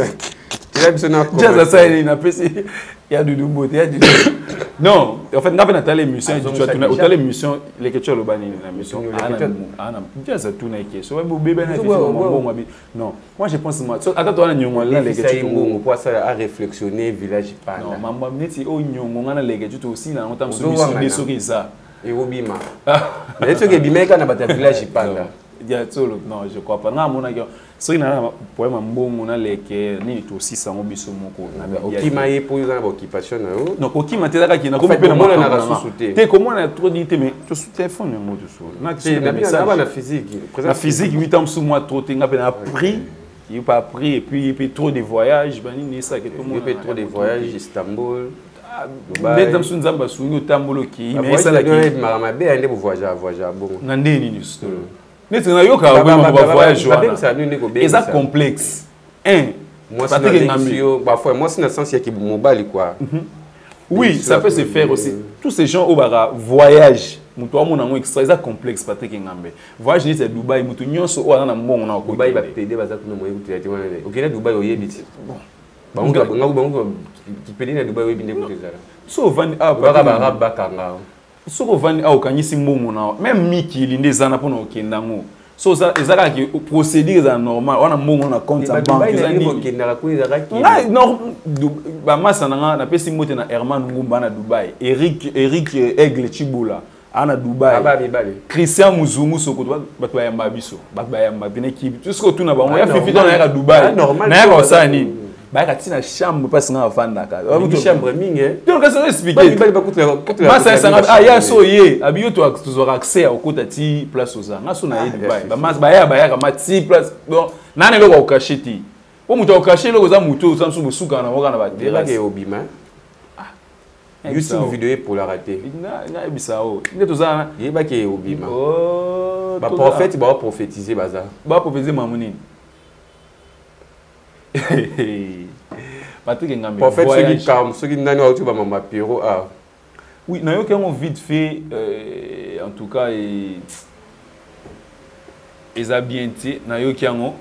tu biso na jazz ça il na pesi il y a du beauté il y a du non en fait ngapena tale émission tu as tu as tale émission les que tu le bani la émission ana jazz tout na ke so bo bébé na mambo non moi je pense moi attends toi na nyongo là les que tu mbongo pour ça à réflexionner village pas non mambo neti o nyongo ngana les que tu aussi na ntam so biso ke ça et obima mais ce que bimeka na bata village panda dia solo non je crois pas na mona so ina poema mbongo na leke ni to aussi sango biso moko na okima ye pour na occupation na yo non okima te daka ki na komo pe na mona na sous-souté te comment na trop dit mais to téléphone mo to so na ki na message na physique la physique huit ans sous moi trop te nga pe na prix il pas pris et puis il fait trop de voyages bani ni ça que tout le monde il fait trop de voyages Istanbul Ndeza msunza mba sunyo tambolo ki mais ça la qui marama be ande voyage voyage bon ngande ni stolo neti na yoka ba voyage wana eza complexe un moi c'est que ngambi parfois moi c'est dans sens qui mobile quoi oui ça peut se faire aussi tous ces gens au bara voyage mutu wa mona ngo extra eza complexe Patrick Ngambe voyage ni c'est Dubai mutu nyonso o na mbongo na ko Dubai ba pede ba za kuna moye kutia wana okena Dubai oyebiti bon bango bango bango qui pede na Dubai oyebinde kutezala so vani ah ba ba ba kanga so ko vani ah okanyisi mbongo na même miki linde zana pona okenda ngo so ça ezaka ki procédure za normal wana mbongo na compte en banque ezani okenda ka kuiza ka ki non ba masa na na pesi mote na Herman Ngumba na Dubai Eric Eric Aigle Chibula ana Dubai Christian Muzumu soko bato ba yamba biso bato ba yamba bine ki tout ce que tout na bango ya fifi dans na Dubai na ya ko sa ni ba ka tina chambre parce nga vanda ka ba chambre mingi donc ça expliquer ba ça ça ah ya so ye abiyo to tu auras accès au kota ti place aux nga so na ye Dubai ba mas ba ya ba ya ka mati place donc nane lo ko kashiti o muto ko kashiti lo ko za muto samsu busuka na woka na ba dela ke obima YouTube vidéo pour la rater. Na na bisao. Nde tozana yeba ke obima. Oh. Ba prophète ba prophétiser baza. Ba prophétiser mamuni. Patrick Ngambe. Prophète ceux qui calme, ceux qui nani wa tu ba mama Pierrot ah. Oui, na yo ke on vite fait euh, en tout cas et eza bien té na yo ke ngo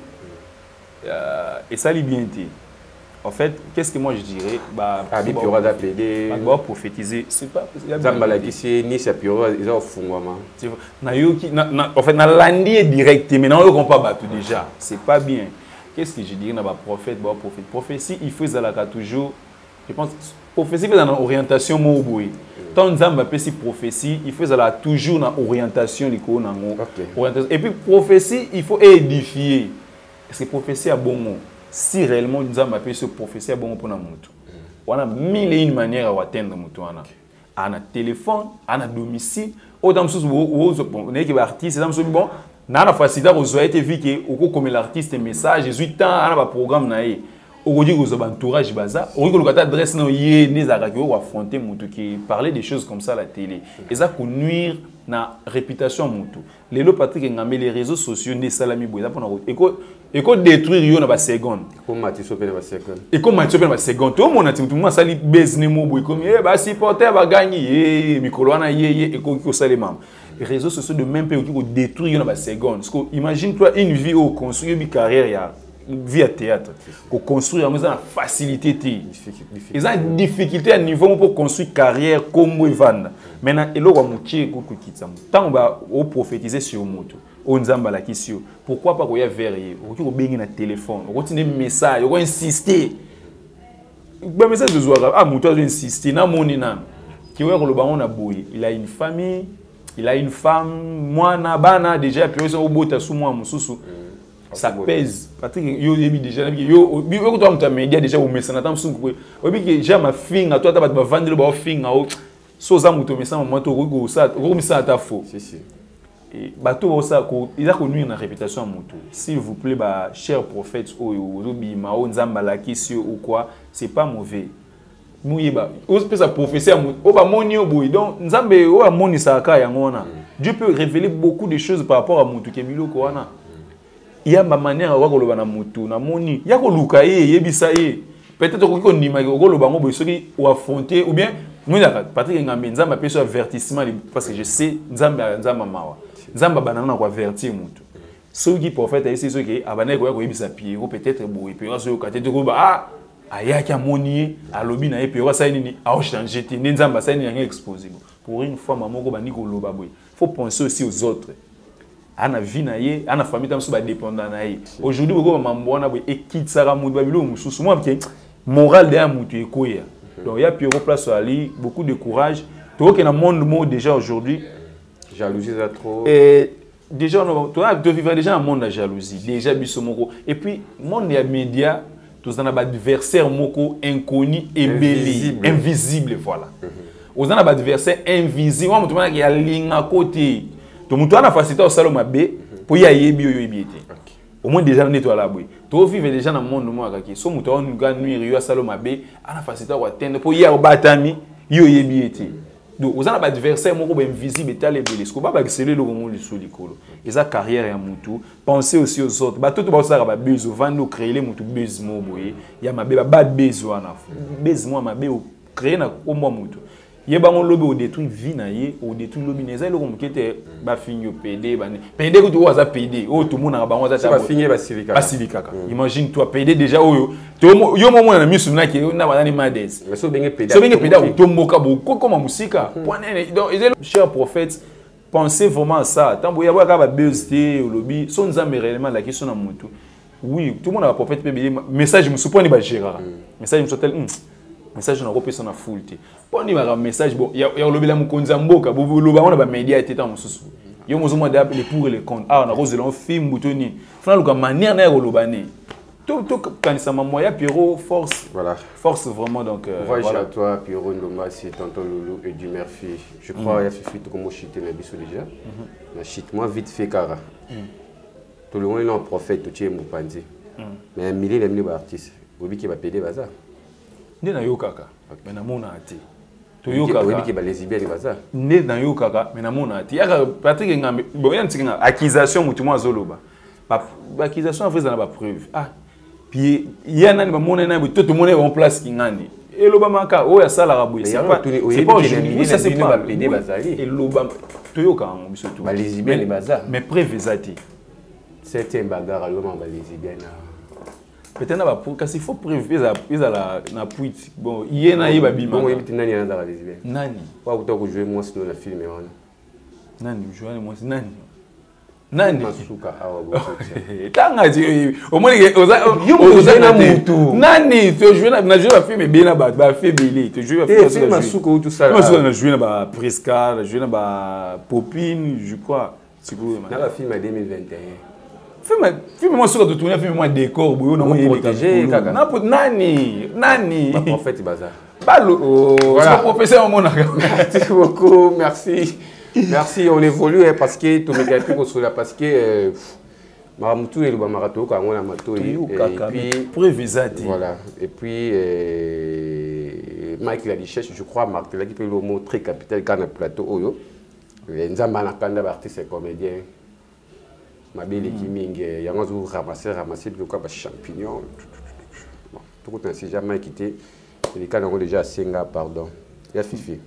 euh et ça li bien té. En fait, qu'est-ce que moi je dirais bah abi Pierrot da plaider ba prophétiser c'est pas zambala ki c'est ni sa Pierrot ils ont fungwama na yo ki na en fait na landi direct mais na yo qu'on pas battu déjà c'est pas bien. Qu'est-ce que je dirais na ba prophète ba prophète prophétie il faut zalaka toujours je pense prophétie fait dans orientation mo boy tant nzamba pesi prophétie il faut zala toujours na orientation liko na ngo orientation et puis prophétie il faut édifier parce que prophétie a bon mot. Si réellement nous avons appelé ce prophétie bon pour nous, on a mille et une manières à atteindre nous. On a téléphone, on a domicile, on a on est artiste, on bon, on a facilité aux autres vu que au comme l'artiste message, Jésus temps, on a un programme naïe. Au dire aux entourages baza, au dire que adresse non yé les aragos ou affronter mon qui parler des choses comme ça à la télé. Et ça pour nuire na réputation mon tout. Les lots Patrick Ngambe les réseaux sociaux ne salami boisa pour na éco éco détruire yo na ba seconde. Comme Mathieu Sopé na ba seconde. Et comme Mathieu Sopé na ba seconde. Tout mon ati tout moi sali business mo boy comme eh ba supporter ba gagner eh mikolo na yé yé éco ko salema. Les réseaux sociaux de même pays qui détruire yo na ba seconde. Parce que imagine toi une vie au construire une carrière ya via théâtre pour construire en faisant la facilité ils ont une difficulté à niveau pour construire carrière comme Wivanda maintenant et là on moitié pour quitter tant on va au prophétiser sur moto on nzamba la question pourquoi pas qu'on y a verrier on qui bien na téléphone on continue message on insister ben message de joie ah moto doit insister na moni na qui ouais le baron na boy il a une famille il a une femme moi na bana déjà puis ils sont au bota sous moi mususu ça pèse Patrick yo yebi déjà yo yo toi tu média déjà au message na tamsu ko obi que já ma finga toi ta ba vendre ba finga o so za muto message moment to ko ça ko mi ça ta faux si si et bato ça ko il a connu une réputation moto s'il vous plaît ba cher prophète o yo bi ma o nzamba la kisio ou quoi c'est pas mauvais muyeba o peut ça prophétie o ba moni o boy donc nzambe o ba moni ça ka ya ngona Dieu peut révéler beaucoup de choses par rapport à moto ke biloko wana. Il y a ma manière wa koloba na mutu na moni ya ko luka ye yebisa ye peut-être ko ndima ko koloba ngo bosoki ou affronter ou bien moi Patrick Ngambe nzamba peso avertissement parce que je sais nzamba nzamba mawa nzamba banana na ko avertir mutu ceux qui prophète ici ceux qui abana ko ko yebisa pied ou peut-être boy puis so ka tete ko ba ah ayaki amoni alobi na ye puis ça nini a changer te nzamba ça nini exposé pour une fois maman ko bani ko loba boy faut penser aussi aux autres. Ana vie na ye ana famille tamso ba dépendant na ye aujourd'hui boko mambo na bo équipe sara mutu ba bilo mususu moi que moral de amutu ekoya donc il y a plus place ali beaucoup de courage to que na monde mo déjà aujourd'hui jalousie ça trop et déjà on toi tu vivre déjà un monde de jalousie déjà biso moko et puis monde ya média tous dans ba adversaire moko inconnu et belli invisible voilà aux dans ba adversaire invisible moi mutu na ki ya linga côté to mutu ana facilité au salon mabe pour y aller bio yo ibiete au moins déjà nettoyer la boue to vivre déjà dans monde moi kaki so muto on ga nuire yo salo mabe ana facilité ko atteindre pour hier batami yo yebi ete donc aux ana adversaire moko ba invisible tale belé ce ko ba ba accélérer le moment du solikolo et sa carrière ya mutu penser aussi aux autres ba tout ba ça ba besoin vendre créer les mutu besoin boye ya mabe ba bad besoin na besoin mabe créer na au moins mutu yeba on lobe au détruit vie na ye au détruit lobi neza le comme kete ba finyo P D ba P D ko to waza P D o to mona ba waza ta ba finye ba silika ba silika imagine toi P D déjà oyo to yo mo na misu na ke na ba ni madez mais so benge P D so benge P D o to moka bo ko comme musika point donc cher prophète pensez vraiment à ça tant boya ba ka ba beuzté lobi so nzambe réellement la question na mutu oui tout le monde a prophète P B message me suppose ni ba gérard message me sotel message na repesa na full te poni ba message bon ya ya lobela mukonza mboka bo loba on ba media eteta mususu yo mozo mo da les pour et les contre ah na rose l'on film butoni fana luka manière na loba ne tout tout kanisa mamoya Pierrot force voilà force vraiment donc euh, courage voilà. À toi Pierrot Ndoma c'est tonton Loulou et du Murphy je crois il y a Fifi tout comme chité na biso déjà na chite moi vite fait kara tout le monde est un prophète tout est mopanzi mais un millier les milliers d'artistes obi qui va péder bazar nde na yo kaka mais na mona ati to yo kaka obi ki ba lesbienne bazar nde na yo kaka mais na mona ati yaka Patrick Ngambe bon ya ntinga accusation mutu mo azoloba ba accusation en fait na ba preuve ah puis ya nani ba mona na to to mona en place ki ngani eloba maka o ya sala raboué c'est pas c'est pas aujourd'hui ça c'est pas péder bazali eloba to yo kaka biso to ba lesbienne bazar mais preuve ezati c'est un bagarre yo ba lesbienne peut-être pas pour parce il faut prévoir ils à la na puite bon hier na yeba bima bon yebiti nani yana dans lesbienne nani wa kutoka jouer moi sinon la film wana nani jouer moi nani nani masuka awa bo tanga ti au moins yo oza na mutu nani to jouer na jouer la film bien na ba ba fait belé to jouer la film masuka ou tout ça masuka na jouer na ba Prisca na jouer na ba Popine je crois c'est quoi na la film à deux mille vingt et un film film moi sur de tourner film moi décor boyo na moi protéger kaka na nani nani ba prophète bazar balo voilà professeur mon merci beaucoup merci merci on évolue hein, parce que to meka plus sur la parce que maramutu et le marato ka ngona mato et puis prévisati voilà et puis euh, Mike la recherche je crois Marc la qui peut le mot très capital quand le plateau oyo nzamba na kanda ba artiste comédien ma belle qui mingi yango zo ramasser ramasser de quoi ba champignon bon tout le temps si jamais quitté les cas ont déjà cinq pardon ya fifi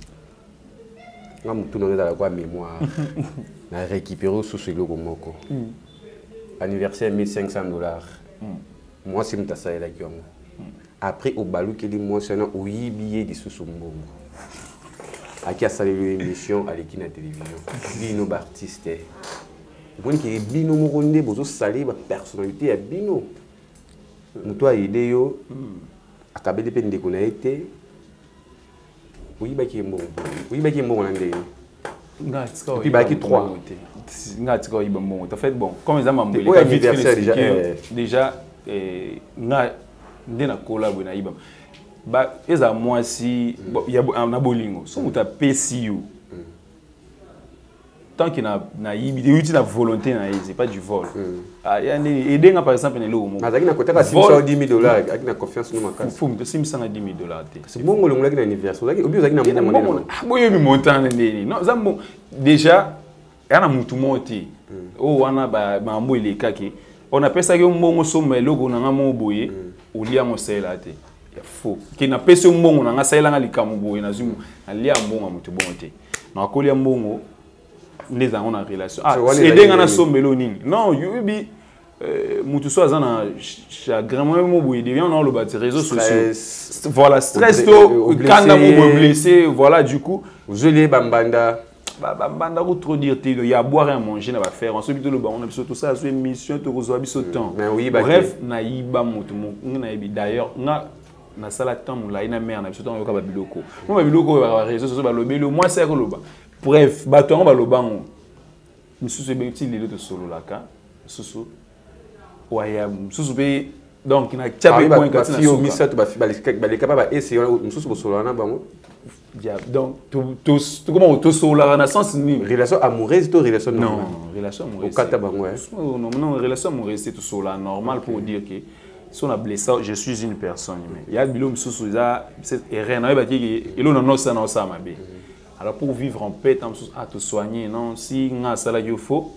nga mutu non dans la quoi mémoire na récupérer sous ce logo moko anniversaire mille cinq cents dollars moi c'est mta ça la kiongo après au balou qui dit moi c'est un oui billet de sous mbongo aki a salé l'émission à l'équipe de télévision bino artiste bon qui bino moronde bozo salé ba personnalité ya bino muto a aidé yo akabeli pe ndeko na été oui ba ki mbongo oui ba ki mbongo na ndenge nga tsika puis ba ki trois nga tsika iba mbongo en fait bon comme les amambeli ka anniversaire déjà déjà eh nga ndena collab na iba ba eza mwasi ya na bolingo so muta pesi yo tant qu'il na na yibi na volonté na c'est pas du vol ah ya ni edenga par exemple na lo mo azaki na kotaka simsa dix mille dollars aki na confiance no makasi fum to simsa na dix mille dollars te c'est bon ngolo ngolaki na anniversaire ozaki obi ozaki na mbongo ah boyo mi montant na ndeni non zambo déjà yana mutu moti o wana ba mambo ile kaki on appelle ça que mbongo somme logo na ngamo boye olia mo sela te ya faux ki na pese mbongo na ngasela nga likamu boye na zumu alia mbongo mutu bonte na kolia mbongo les en relation ah c'est dingue na sombelo nini non yubi mutu so azana chagrin mo boye devient on le bâti réseaux sociaux voilà stress to kanda mo blessé voilà du coup vous allez bambanda bambanda ko trop dire te il y a boire et manger na ba faire ensuite le ba on a tout ça sur émission to rezo biso temps bref na yiba mutu mo na yibi d'ailleurs na na sala temps mo la ina mère na biso temps yoka ba biloko mo ba biloko ba réseaux sociaux ba lobelo moi c'est ko loba bref bato ba lobango misusu be utile le to solo la ka susu waya misusu be donc na tchabe point ka tina suka misa to ba ba le capable essayer misusu bo solo na bango Donc, tout comment tout sur la renaissance ni relation amoureuse ou relation normale? Non, relation amoureuse. Au Katabango, non, non, relation amoureuse c'est tout sur la normale pour dire que si on a blessé, je suis une personne. Il y a des gens qui c'est rien. Il y a des gens qui alors pour vivre en paix, à te soigner, non, si on a ça là il faut.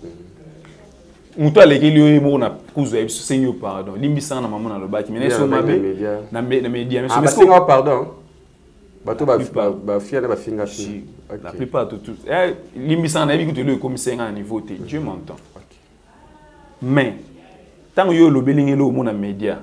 On doit les gars on a causé Seigneur pardon. Limbisa na maman na le bâti mais sur ma bé na les médias mais c'est quoi pardon? Bato ba ba fia na ba finga fi. La plupart de tout eh limbisa na écoute le commissaire à niveau T Dieu m'entend. Mais tant yo lo belingi lo mo na média.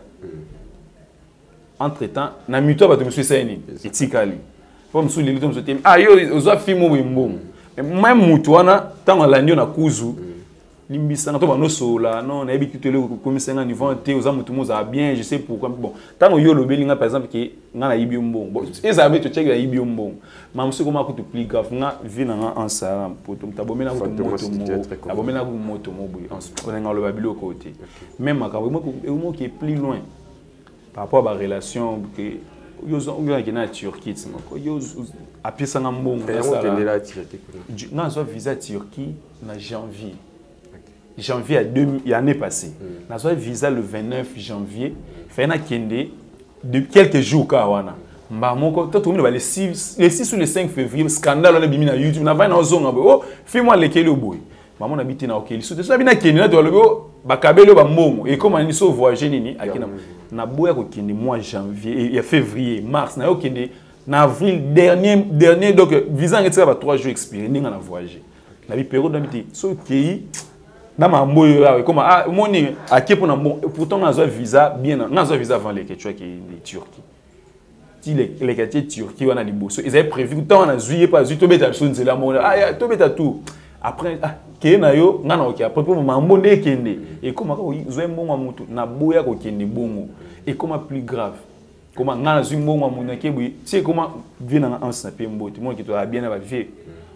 Entre-temps na mito ba to monsieur Saini etikali. Pour me soulever to me ah yo ozo fi mo mbom. Même mutu wana tant la ndio na kuzu. Limbisa na to ba no sola non na ebi tutele commissaire à niveau T ozo mutu mo za bien je sais pourquoi bon tant yo lo belinga par exemple qui nga na ibi mbom bon ezabe to check ya ibi mbom ma monsieur comment ko to plus grave nga vi na en sara pour to tabomena ko moto mo abomena ko moto mo boy on nga lo babilo côté même makabo mo qui est plus loin par rapport à la relation que yo zo nga ki na Turquie tsimako yo apesa nga mbongo na sala la Turquie na zo visa Turquie na janvier janvier à deux l'année passée na zo visa le vingt-neuf janvier fait na kende de quelques jours kawana mba moko to to le six les six ou les cinq février scandale on bimi na YouTube na va na zonga oh fais-moi lekeli oboy maman habite na okeli so to bina kende na to le bakabelo ba mbongo et comment ni so voyager nini akina na boya ko kende mois janvier et février mars na yo kende na avril dernier dernier donc visa ngetsaka ba trois jours expiré ninga na voyager na bi période d'habiter so pays dans ma mboyo là comment ah moni aki pour na pourtant na zo visa bien na zo visa avant les Quechua qui les Turquie ti les les quartiers Turquie on a liboso ils avaient prévu tant on a juillet pas juillet to beta so nzela mo ah to beta tout après ah ke na yo ngana oki après pour mambo ne kende et comment ko zo mbongo mutu na boya ko kende bongo et comment plus grave comment ngana zo mbongo mutu ke bu c'est comment vient na en snapper mbote moi qui to bien na ba vie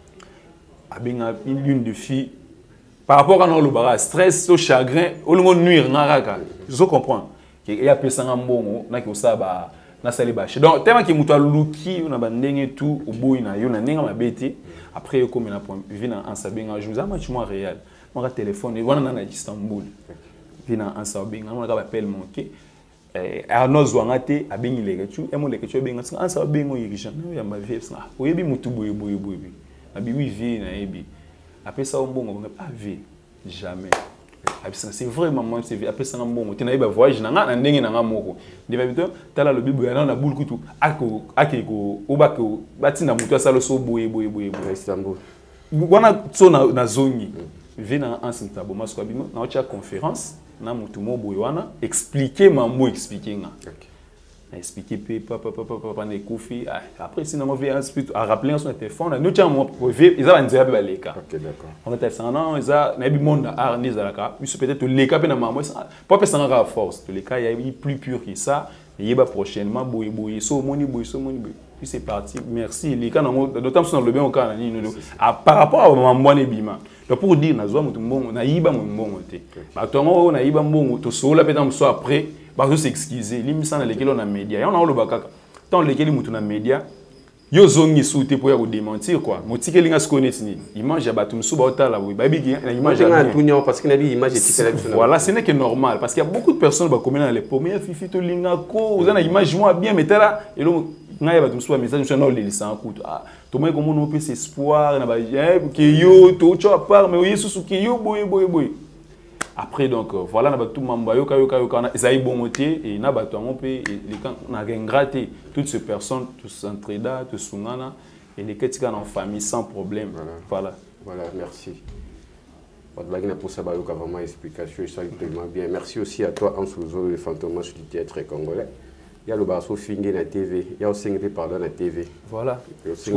abenga une lune de filles par rapport à nos bara stress au chagrin au longo nuire ngaraka je comprends qu'il y a pesanga mbongo na ki osaba na sali ba donc tellement que mutu aluki na bandenge tout au boy na yo na ninga mabete après comme na point vina en sabenga je vous match moi réel mon téléphone et wana na Istanbul vina en sabenga on ka appel manqué eh Arnaud Zwangate abengi leketu emo leketu benga en sabengo yirija ya ma vie ça oyebi mutu boye boye boye na bibi vie na ebi après ça on bon ah vie jamais c'est vraiment moi c'est après ça on bon tu n'as pas voyage na na ndenge na moko ndeba bito tala le bibu na na bulu kutu ako akeko obako batina mutu asalo so boye boye boye boye Istanbul wana so na na zongi vina en sintabo masko bimo na ocha conférence na mutu mo boye wana expliquer mambo expliquer nga expliquer papa papa papa ne kufi après sinon on vient ensuite à rappeler son téléphone nous tiens moi ils ont dit ba leka OK d'accord on était ça non ils a na bi monde art ni zalaka mais peut-être leka pe na maman pas personne à force le cas il y a plus pur que ça il va prochainement boy boy so moni boy so moni boy puis c'est parti merci les cas d'autant sont le bien au cas ni par rapport à maman ne bima donc pour dire na zo mutu mbongo na yiba mbongo te ba tongo na yiba mbongo to so la peut-être so après bazo s'excuser limisa na lekelo na média on a lo bakaka tant lekeli mutu na média yo zongi souté pour ya ko démentir quoi motikeli nga skoneti ni image ya batu musu ba otala oui ba bigi na image ya tout parce que na bi image etikela voilà ce n'est que normal parce qu'il y a beaucoup de personnes ba commettre dans les premières fifi to linga ko vous avez une image moi bien mais tala et lo nga ya batu musu ba message musu na le lisa kutu ah to moi comme on peut espoir na ba que yo to cho part mais yesu su que yo boy boy boy. Après donc euh, voilà na batu mamba yoka yoka yoka na ezai bongoté et na batu on peut les quand na rengraté toutes ces personnes tous s'entraida tous sungana et les ketika en famille sans problème voilà voilà, voilà merci Wadbagina pour ça bayoka vraiment explication ça tellement bien merci aussi à toi Ansuzo le fantôme du théâtre congolais il y a le basso fingé na T V il y a aussi ngé pardon na T V voilà tu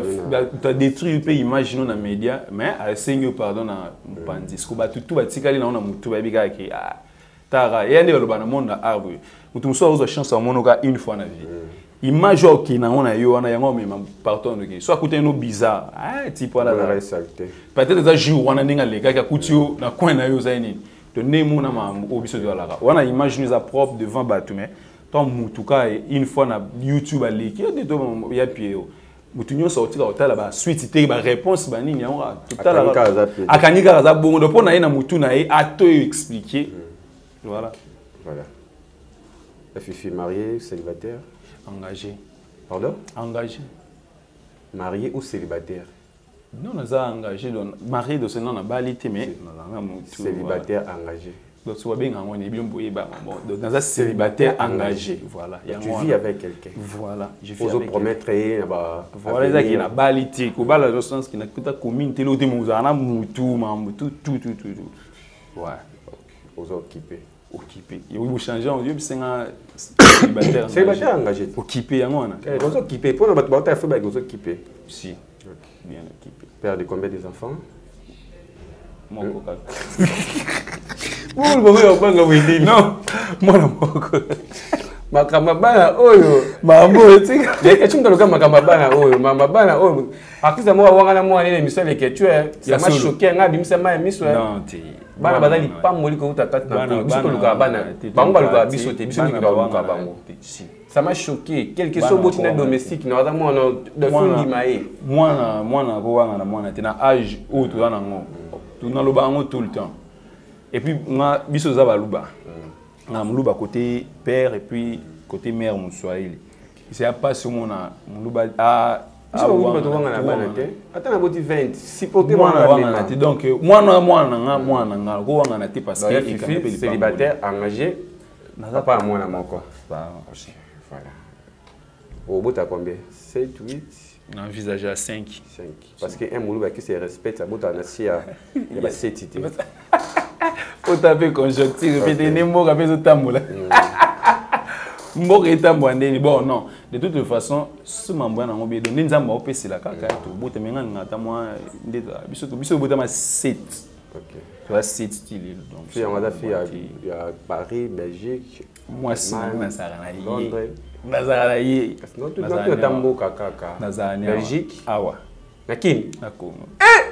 as détruit le pays imaginons na média mais à seigneur pardon na mpandi ce que ba tout ba tikali na on mutu ba bika ki ah tara et ande le bana monde arbre mutu so ozo chance à monoka une fois na vie image ok na on a yo na yango même pardon que soit côté no bizarre ah type voilà la saleté peut-être ça jour wana ninga le ka kutio na coin na yo zaini to nemu na ma obiso de la wana image nous a propre devant batou mais tant mutuka une fois na YouTube à l'équipe de il y a pied mutunyo sorti ka otala ba suite te ba réponse ba nini yango totala akanika za bongo do pona ina mutu na e ato expliquer voilà voilà la Fifi mariée célibataire engagé pardon engagé marié ou célibataire non naza engagé donc marié de ce nom na balité mais célibataire engagé donc soit bien on est bien boyé ba donc naza célibataire engagé voilà tu vis avec quelqu'un voilà je vis avec promettre et ba voilà ça qui na balité ko bala le sens qui na kuta commune telo te muzana mutu mambu tout tout tout tout ouais aux occupés occupé et vous changer en Dieu c'est un célibataire célibataire engagé occupé yango wana eh aux occupés pour na ba ba ta fait ba aux occupés si bien occupé père de combien des enfants mon coca vous vous avez pas ngawindi non moi na moko makama bana oyo mambo etika leke chunga loka makama bana oyo mama bana oyo akisa mo wanga na mo ile misole ke tu es ça m'a choqué nga bimisa ma miso non ti bana bazali pa moli ko utakata na biso loka bana bango baluka biso te biso loka baluka bango ça m'a choqué quelque chose botina domestique na waza mo de fundi mai mwana mwana ko wanga na mwana te na âge o to na ngo tu na loba ngo tout le temps et puis nga biso za baluba na muluba côté père et puis côté mère mon swahili c'est pas sur mon muluba a a muluba to wanga na bana te ata na boti vingt supporter mwana wanga te donc mwana mwana nga mwana nga ko wanga na te parce que il est célibataire engagé na pas mwana moko voilà au bout à combien sept huit envisage à cinq cinq parce que un muluba qui se respecte ça bota na sia il va sept te au taper conjoncture répéter les mots avec ce tamboula mboka etambo ndeni bon non de toute façon ce mambo na ngobe donc nzamba opesi la kaka to bote menga ngata moi ndeta biso to biso bota ma sept OK tu as sept style donc puis on a fait à Paris Belgique moi c'est na sarana yi Londres na sarana yi non tout le tambo kaka na sarana Belgique awa na kin na Congo eh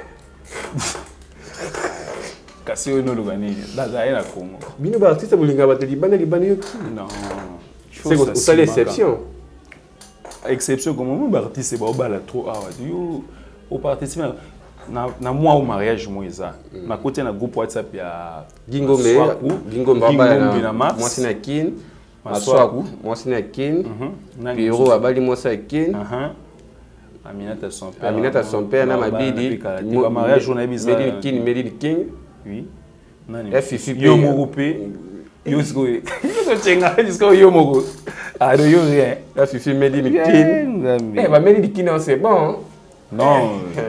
kasi ono lugani daza ina Congo bino ba artiste bolinga ba te libana libana yo non c'est une exception exception comme mon artiste c'est ba la trop ah yo au participer na na moi au mariage moisa na côté na groupe WhatsApp ya Gingo me Gingo mbaba na moi sina kin Maswaku moi sina kin Pierrot abali moi sa kin Aminata son père Aminata son père na mabidi le mariage on a bizarre Medine kin Medine king oui nani F yo morupe yo sko yo chenga jusqu'au yo mogo ah de yo rien la Fifi Medine kin eh ba Medine kin c'est bon non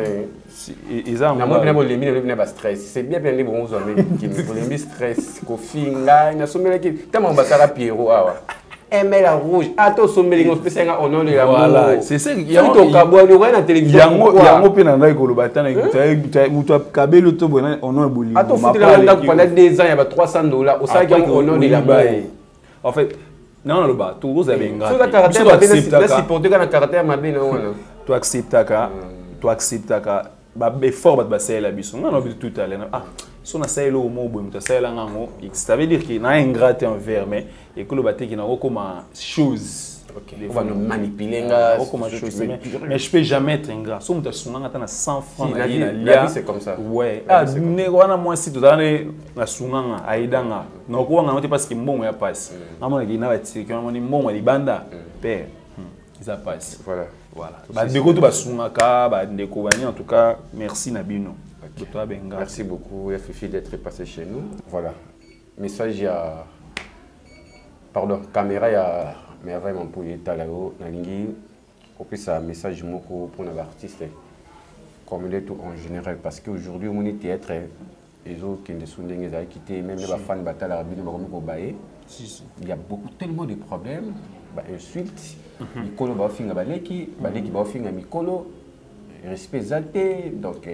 ils ont na moi bien les mine le ba stress c'est bien bien les bons hommes kin pour les stress ko finga na somela kin tellement basara Pierrot awa M L rouge ato someli ngo pesenga ono le la voilà c'est ça il y a to kabwa le na télévision yango yango pe na ndai ko lobata na ikuta mutu kabelo to bona ono eboli ato futela nda pendant deux ans il y a trois cents dollars au sac yango ono le la bae en fait non le ba tout vous avez ngati so la caractère ba supporter kana caractère mabe na wana tu acceptaka tu acceptaka ba effort ba ba sela biso ngana bi tout à l'heure ah si on a ça là au mot bon ça là ngamo ça veut dire qu'il n'a ingrate envers mais et que le bâti qui n'a pas comme chose on va nous manipuler comme chose mais, mais je peux jamais être ingrat si on t'a sonné on a cent francs la vie la vie c'est comme ça ouais ah négoana moi si tu as na sunanga aidanga na ko ngana parce que mbongo ya passe amona ki na bati ki amona mbongo libanda père ça passe voilà voilà ba ndeko to basungaka ba ndeko bani en tout cas merci Nabino. Okay. Merci beaucoup, Fifi, d'être passé chez nous. Voilà. Message à. Pardon, caméra à. Mais vraiment pour les talao, Nalingi. Au plus, un message pour nos artistes. Comme les tout en général. Parce qu'aujourd'hui, on est théâtre. Les autres qui ne sont pas quittés, même les fans de bataille arabe, il y a beaucoup, tellement de problèmes. Insultes. Mikolo ba finga baleki, baleki ba finga mikolo. Respect zate donc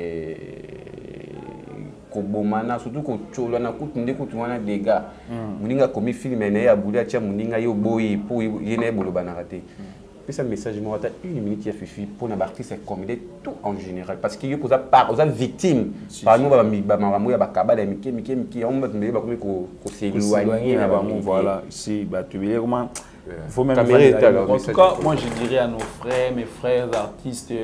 kobomana surtout ko chola na kutunde kutumana dégâts muninga komi film na ya buli acha muninga yo boyi po yene boloba na raté puis un message moi une minute il Fifi pour un artiste comédie tout en général parce que yo posa par aux victimes par nous ba ba mamu ya bakaba da miki miki miki on va me ba comme ko ko s'éloigner na ba voilà si ba tu veux comment il faut même en tout cas moi je dirais à nos frères mes frères artistes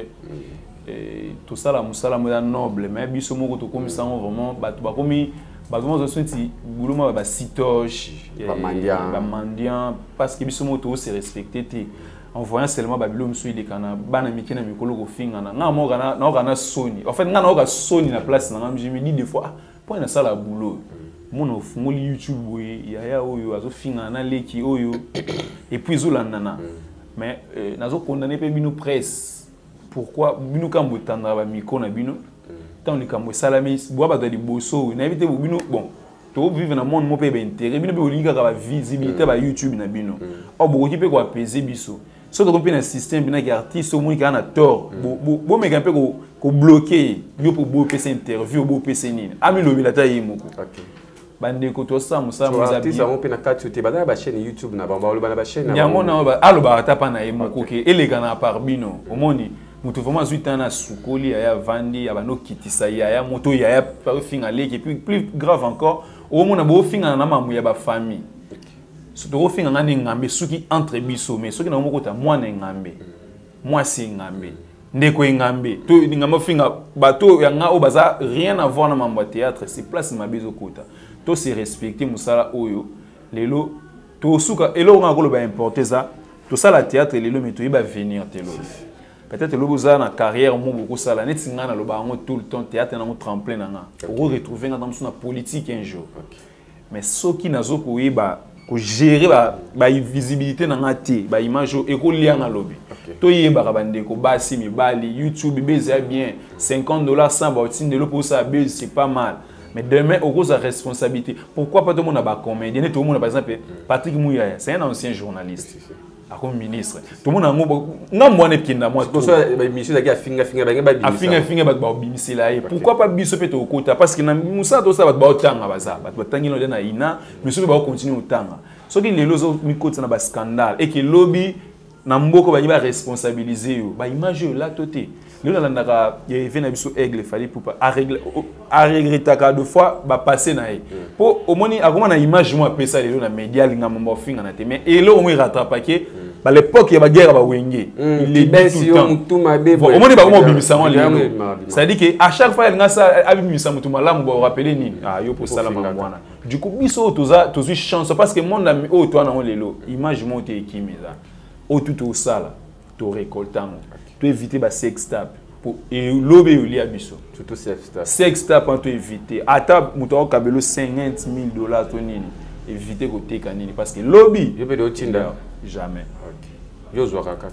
et tout ça la musala mo noble mais biso moko to comme ça vraiment ba to ba comme ba comment je suis bouloma ba sitoche ba mandian ba mandian parce que biso moto c'est respecté en voyant seulement Babylone sur les canaux, bana mikina mikolo ko finga na nga mo kana na kana Sony. En fait nga na ka Sony na place na je me dis des fois pour na sala boulot. Mon fungoli YouTube boye ya ya oyo azo finga na leki oyo et puis zo nana. Mais nazo condamner pe bino presse. Pourquoi bino kambo tandra ba miko na bino? Tant ni kambo salami boa ba do di boso na éviter bino bon. To vivre dans monde mo pe ba intérêt bino be olinga ka ba visibilité ba YouTube na bino. O boko ki pe ko apaiser biso. Si on a un système qui est artiste, au moins qui a un tort, bon mais un peu qu'on bloqué, yo pour bloquer cette interview, pour bloquer cette ligne. Ami le bilata y moko. Ok. Bande ko to ça, musa musa. Artiste on peut na quatre tu bada ba chaîne YouTube na ba ba ba chaîne na. Nyango na ba alo ba tapa na y moko ke elegana par bino. Omoni mutu vraiment zuita na sukoli ya vandi ya bano kitisa ya ya moto ya ya par finga leki et puis plus grave encore, au moins na bo finga na mamu ya ba famille. Surtout finga ngani ngambe suki entre biso mais soki na moko ta mwana ngambe moi c'est ngambe ndeko ngambe to ngamba finga bato ya nga o baza rien à voir na mambo théâtre c'est place ma biso kota to c'est respecter musala oyo lelo to suka elo nga ko ba importer ça to ça la théâtre lelo mais to iba venir telo peut-être lo boza na carrière mo beaucoup ça la net singa na lo ba ngo tout le temps théâtre na ngo tremplin na nga o retrouver nga dans na politique un jour mais soki nazo ko iba ko gérer ba ba visibilité na ngati ba image e ko lia na lobby to yeba ka bande ko basi mi bali YouTube beza bien cinquante dollars cent ba otine de pour ça base c'est pas mal mais demain au cause de responsabilité pourquoi pas tout le monde ba comédien tout le monde par exemple Patrick Mouya c'est un ancien journaliste comme ministre tout le monde ngo ngamo ne kinda moi tout ça ba mission da finga finga ba ba a finga finga ba ba bimisi la pourquoi pas biso peto kota parce que na musa to ça ba ba otanga baza ba tangi no na ina biso ba continuer otanga so ki lelo zo mikota na ba scandale et que lobby na mboko ba ba responsabiliser yo ba image là toté lelo na ndaka ya evena biso aigle fallait pour a régler a regretter ka deux fois ba passer na e pour au moni akoma na image moi pesa lelo na media linga mbo finga na te mais et là au moins rattraper à l'époque il y a guerre ba wenge il est bien tout ma bé au moins ba comment bimisa on lelo ça dit que à chaque fois il nga ça abimisa mutu malamu ba rappeler ni ah yo pour salama mwana du coup biso toza tozu chance parce que monde ami o toi na on lelo image monte ekimeza o tout au sala to récoltant to éviter ba sex tap pour et lobé li abiso surtout sex tap sex tap on to éviter ata muto kabelo cinquante mille dollars to nini éviter côté kanini parce que lobby yo be do tinda jamais OK yo zo kaka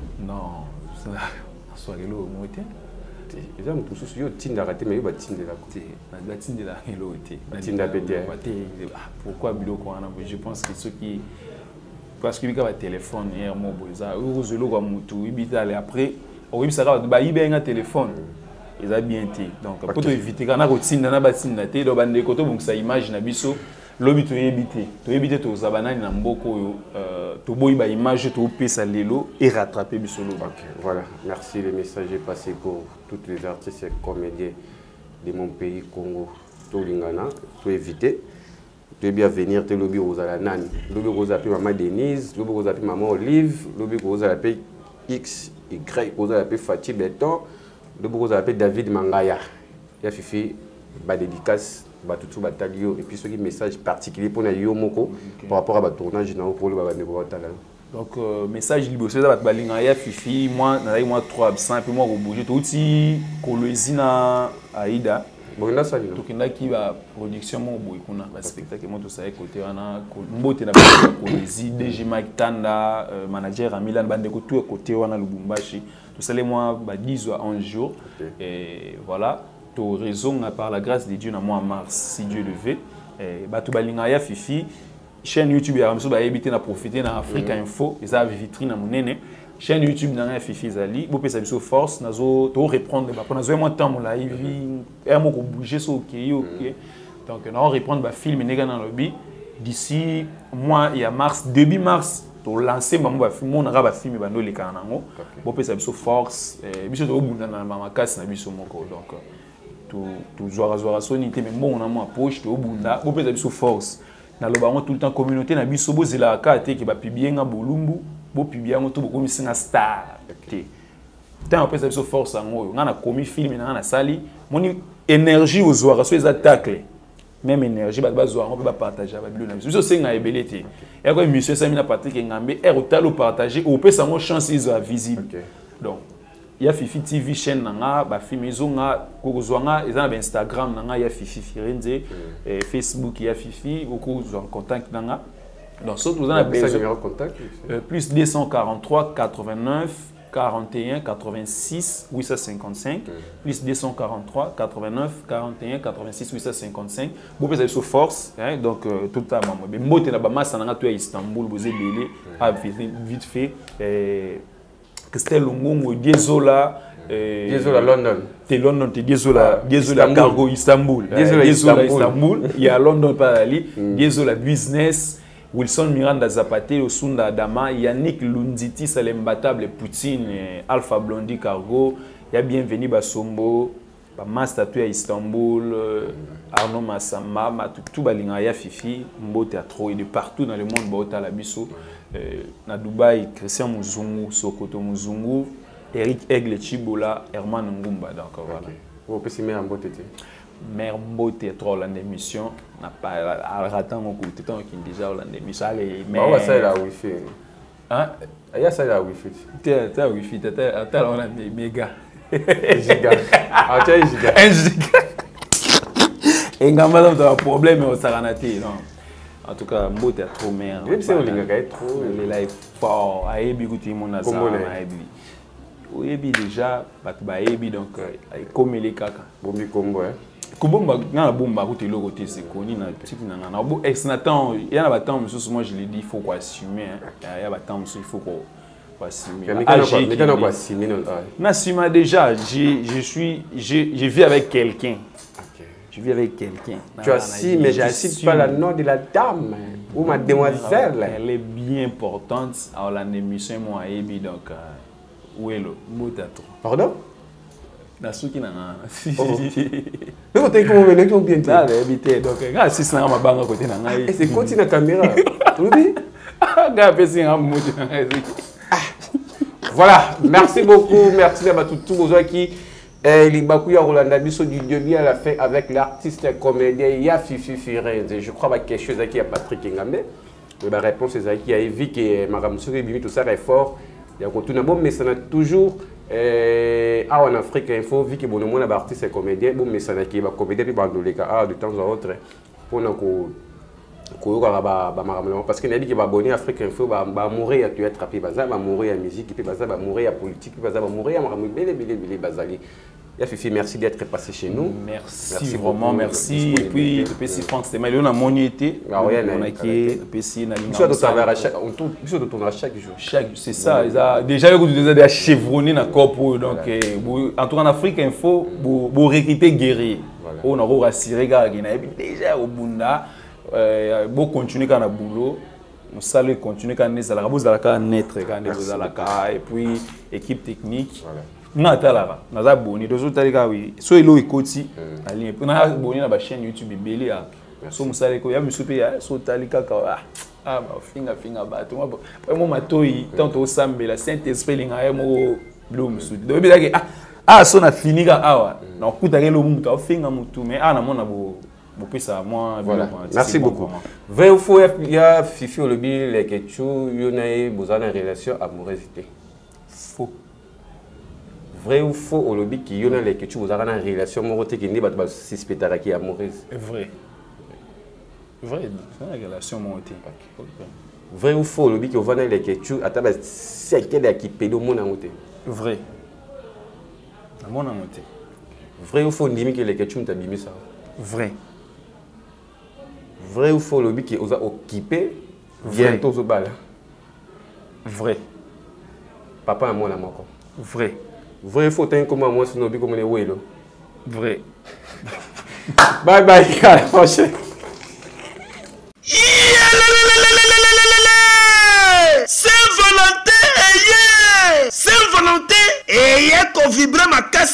non ça soit lo moté eza mutu susu yo tinda raté mais yo ba tindela côté na ba tindela lo té tinda pété pourquoi biloko wana je pense que ceux qui parce que bika ba téléphone hier mo boza uzelo kwa mutu ibitale après o ibisaka ba ibenga téléphone ils a bien été donc pour éviter kana ko tinda na ba tinda té do bande ko to bungisa image na biso lobi to éviter to éviter to zabanani na mboko yo euh to boyi ba image to pesa lelo et rattraper biso lo. OK voilà merci le message est passé pour tous les artistes et comédiens de mon pays Congo to lingana to éviter tu bien venir te lobby Rosala nani lobby Rosa pe maman Denise lobby Rosa pe maman Olive lobby Rosa pe X Y Rosa pe Fatih Beton lobby Rosa pe David Mangaya ya fifi ba dédicace ba tout ba tagio et puis ce qui message particulier pour na yo moko par rapport à ba tournage na pour le ba ne ba tala donc euh, message libre c'est ba ba lingaya fifi moi na moi trois absent et puis moi ko bouger tout ti kolezina Aida bonda ça to kinda ki ba production mo boy kuna ba spectacle mo to ça côté wana mbote na ko les D G Mike Tanda manager à Milan bande ko tout côté wana Lubumbashi to ça les mois ba dix ou onze jours et voilà to raison par la grâce de Dieu na mois mars si Dieu le veut et ba to balinga ya fifi chaîne YouTube ya ramso ba éviter na profiter na Africa Info et ça vitrine na monene chaîne YouTube na Fifi Zali bo pesa biso force nazo to reprendre ba nazo moi temps mon live et mo ko bouger so OK OK donc on reprendre ba film nega na lobby d'ici mois il y a mars début mars to lancer maman ba film on a ba film ba no le kanango bo pesa biso force biso to bunda na makasi na biso moko donc to to zoara zoara sonité mais bon on a mo approche to bunda bo pesa biso force na lo ba tout le temps communauté na biso bo zela ka te ki ba publier nga bolumbu bo publier ngo to bo komi singa star te tant on pesa biso force ngo nga na komi film na na sali moni énergie aux zoara so les attaques même énergie ba zoara on peut partager ba bilo na biso biso singa ebelete et quoi monsieur Samina Patrick Ngambe est au talo partager au peut ça mon chance ils sont visible donc il y a Fifi T V chaîne nanga ba film izonga kozwanga ils ont Instagram nanga il y a Fifi Firenze et Facebook il y a Fifi beaucoup en contact nanga donc surtout vous en avez besoin contact plus deux cent quarante-trois quatre-vingt-neuf quarante et un quatre-vingt-six huit cent cinquante-cinq plus deux cent quarante-trois quatre-vingt-neuf quarante et un quatre-vingt-six huit cent cinquante-cinq vous pouvez sur force hein, donc euh, tout le temps mais moté na ba massa na to à Istanbul vous belé a vite fait euh Christelle Longongo Diezola euh Diezola London te London te Diezola Diezola cargo Istanbul Diezola Istanbul il y a London par ali Diezola business Wilson Miranda Zapate, Osunda Adama, Yannick Lunditi, Salembatable, Poutine, Alpha Blondie Cargo, il y a Bienvenue Basombo, Master à Istanbul, Arnaud Massamba, tout Balingaya Fifi, Mbo Théâtre et de partout dans le monde, Bota Labiso, na Dubaï, Christian Muzungu, Sokoto Muzungu, Eric Aigle Chibola, Herman Ngumba. Donc voilà. Vous pouvez s'y mettre en beauté. Mère Mbote trop dans l'émission n'a pas raté mon côté tant qu'il déjà dans l'émission allez mais on va ça la wifi hein il y a ça la wifi tu tu wifi tu tu on a des méga giga ah tu as giga un giga et ngamba donc un problème au saranati non en tout cas Mbote trop mère même si on linga trop les live fort a ebi kuti mon asa a ebi o ebi déjà batu ba ebi donc comme les kaka bombi combo hein Kubomba na bomba ko telo côté c'est connu na type na na bo ex na temps il y a ba temps monsieur moi je l'ai dit il faut quoi assumer il y a ba temps il faut quoi assumer mais quand on quoi assumer na sima déjà j'ai je suis j'ai je vis avec quelqu'un je vis avec quelqu'un tu assumes mais j'assume pas le nom de la dame ou mademoiselle elle est bien importante à la émission moi ebi donc où est le mot à toi pardon na suki na na mais tu comment venir qui bien là habité donc ga six na mabanga côté na ngai et c'est côté na caméra oui ga pesi na moto voilà merci beaucoup merci à tout tout vos qui Libakou ya Rolanda Biso du début à la fin avec l'artiste comédien ya Fifi Firenze je crois qu'il y a quelque chose qui a Patrick Ngambe la réponse est qui a évi que Madame Souri Bimi tout ça est fort il y a continué bon mais ça n'a toujours Euh, ah, en Afrique, il faut vu que bon, mon artiste est comédien, bon, mais ça n'a pas comédien, puis ah, de temps en autre, pour nous, parce qu'il a dit qu'il va abonner à Afrique Info, va mourir à tu être rapide, va mourir à musique, puis va mourir à politique, puis va mourir à bélé, bélé, bélé, bazali. Ya Fifi, merci d'être passé chez nous. Merci, merci vraiment, merci. Et puis, le P C France, c'est mal, on a mon été. On a qui le P C, on a l'image. On tourne chaque jour. Chaque, c'est ça. Déjà, il y a des chevronnés dans le corps. Donc, en tout cas, en Afrique Info, vous recrutez guerrier. On a rassuré, déjà au Bunda, vous continuez quand on a boulot. On salue continuer quand on est à la rabose, à la naître, quand on est à la et puis équipe technique. Na talaka naza boni dozo talika wi so elo ikoti ali na boni na ba chaîne YouTube belé ya so musale ko ya misupe ya so talika ka ah ba finga finga ba to mo mo matoi tanto sambela Saint Esprit linga ya mo bloom so do bi dake ah ah so na finika awa na kuta ke lo mutu finga mutu mais ah na mona bo bo pesa moi voilà merci beaucoup vrai ou faux il y a Fifi Olobi les kechu yonae bozana relation amoureuse faux. Vrai ou faux au lobby qui y a les que tu vous avez une relation amoureuse qui n'est pas suspectée qui est amoureuse. Vrai. Vrai, c'est une relation amoureuse. Vrai ou faux au lobby qui vous avez les que tu as c'est quel qui pédo mon amour. Vrai. Mon amour. Vrai ou faux ndimi que les que tu t'as bimé ça. Vrai. Vrai ou faux au lobby qui vous a occupé bientôt ce bal. Vrai. Papa à mon amour. Vrai. Vrai faut tenir comme moi sur nos billes comme les wélos. Vrai. Bye bye, à la prochaine.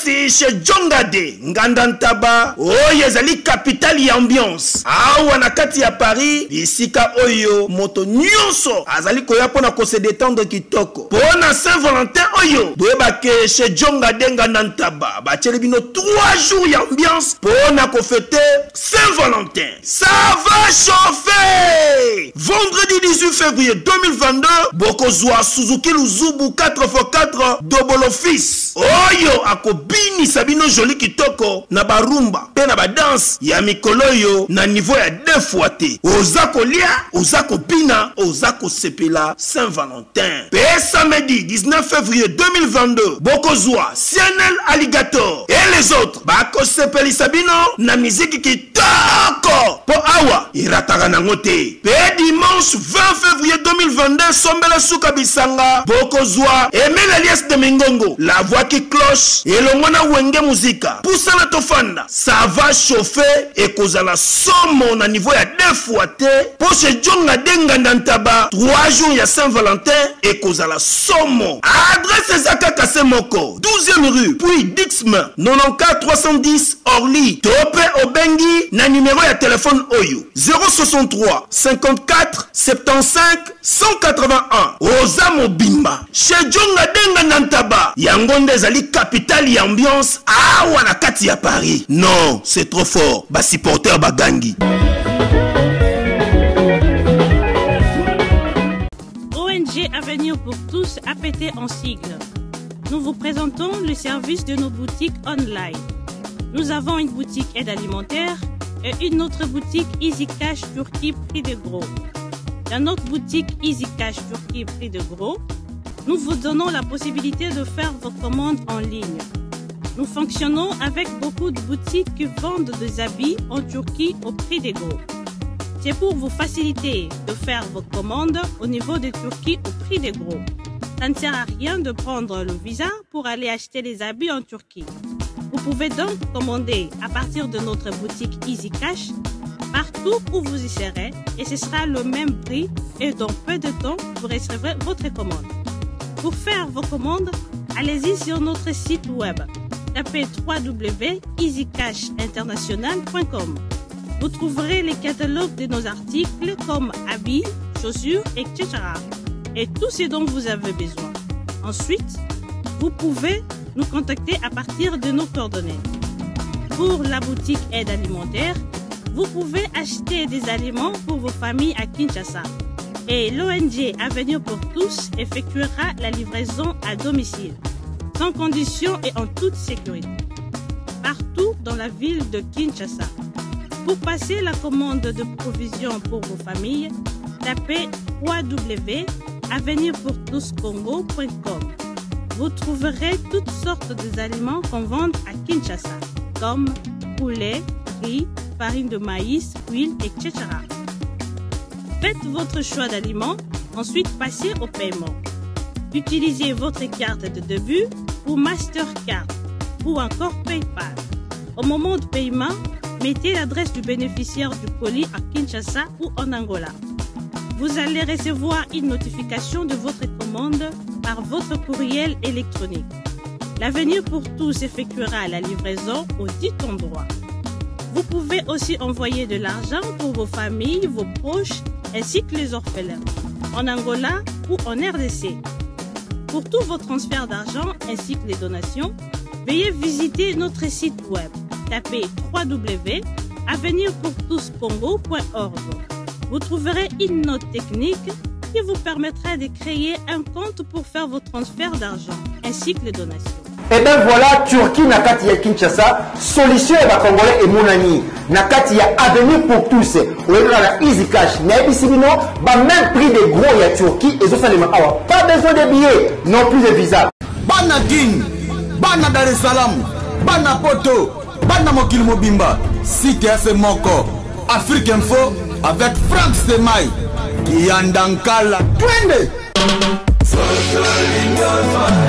makasi chez Djongade Ngandantaba oyo ezali capitale ya ambiance awa na kati ya Paris bisika oyo moto nyonso azali koya pona ko se détendre kitoko pona Saint-Valentin oyo boyebake chez Djongade Ngandantaba batieli bino trois jours ya ambiance pona ko fêter Saint-Valentin. Ça va chauffer. Vendredi dix-huit février deux mille vingt-deux bokozwa Suzuki Luzubu quatre fois quatre double office oyo akobini sabino joli kitoko na barumba pe na badanse ya mikolo yo na niveau ya deux fois te oza kolia oza kopina oza kosepela Saint-Valentin. Pe samedi dix-neuf février deux mille vingt-deux bokozwa C N L Alligator et les autres bakosepeli sabino na musique kitoko po awa irataka nango te. Pe dimanche vingt février deux mille vingt-deux sombela suka bisanga bokozwa Emile Elias de Mingongo la voix qui cloche et le mona wenge musica poussa na tofanda ça va chauffer et kozala somo na niveau ya deux fois te po chez Djongade Ngandantaba trois jours ya Saint-Valentin et kozala somo adresse Zaka Kase Moko douzième rue puis Dixme quatre-vingt-quatorze trois cent dix Orly tope obengi na numéro ya téléphone oyo zéro soixante-trois cinquante-quatre soixante-quinze cent quatre-vingt-un oza mobimba chez Djongade Ngandantaba yango nde ezali capitale ya ambiance awa na kati ya Paris. Non, c'est trop fort. Ba supporter bagangi. O N G Avenir pour tous A P T en sigle. Nous vous présentons le service de nos boutiques online. Nous avons une boutique aide alimentaire et une autre boutique Easy Cash Turquie prix de gros. Dans notre boutique Easy Cash Turquie prix de gros, nous vous donnons la possibilité de faire vos commandes en ligne. Nous fonctionnons avec beaucoup de boutiques qui vendent des habits en Turquie au prix des gros. C'est pour vous faciliter de faire vos commandes au niveau de Turquie au prix des gros. Ça ne sert à rien de prendre le visa pour aller acheter les habits en Turquie. Vous pouvez donc commander à partir de notre boutique Easy Cash partout où vous y serez et ce sera le même prix et dans peu de temps vous recevrez votre commande. Pour faire vos commandes, allez-y sur notre site web. Tapez w w w point easy cash international point com. Vous trouverez les catalogues de nos articles comme habits, chaussures, et cetera. Et tout ce dont vous avez besoin. Ensuite, vous pouvez nous contacter à partir de nos coordonnées. Pour la boutique aide alimentaire, vous pouvez acheter des aliments pour vos familles à Kinshasa. Et l'O N G Avenir pour tous effectuera la livraison à domicile, sans condition et en toute sécurité, partout dans la ville de Kinshasa. Pour passer la commande de provisions pour vos familles, tapez w w w point avenir pour tous congo point com. Vous trouverez toutes sortes d'aliments qu'on vend à Kinshasa, comme poulet, riz, farine de maïs, huile, et cetera. Faites votre choix d'aliments, ensuite passez au paiement. Utilisez votre carte de début ou Mastercard ou encore PayPal. Au moment de paiement, mettez l'adresse du bénéficiaire du colis à Kinshasa ou en Angola. Vous allez recevoir une notification de votre commande par votre courriel électronique. L'Avenir pour tous effectuera la livraison au dit endroit. Vous pouvez aussi envoyer de l'argent pour vos familles, vos proches, ainsi que les orphelins, en Angola ou en R D C. Pour tous vos transferts d'argent ainsi que les donations, veuillez visiter notre site web. Tapez w w w point avenir pour tous congo point org. Vous trouverez une note technique qui vous permettra de créer un compte pour faire vos transferts d'argent ainsi que les donations. Et bien voilà, Turquie nakati ya Kinshasa, solution ya ba Congolais et monani. Nakati ya Avenir pour tous. Ouera la Easy Cash. Mais ici bino, ba même prix de gros ya Turquie et zo salima awa. Pas besoin de billets, non plus de visa. Bana Guine, Bana Dar es Salaam, Bana Poto, Bana Mokil Mobimba, site ase moko. Afrique Info avec Franck Semaï. Yandankala. Twende.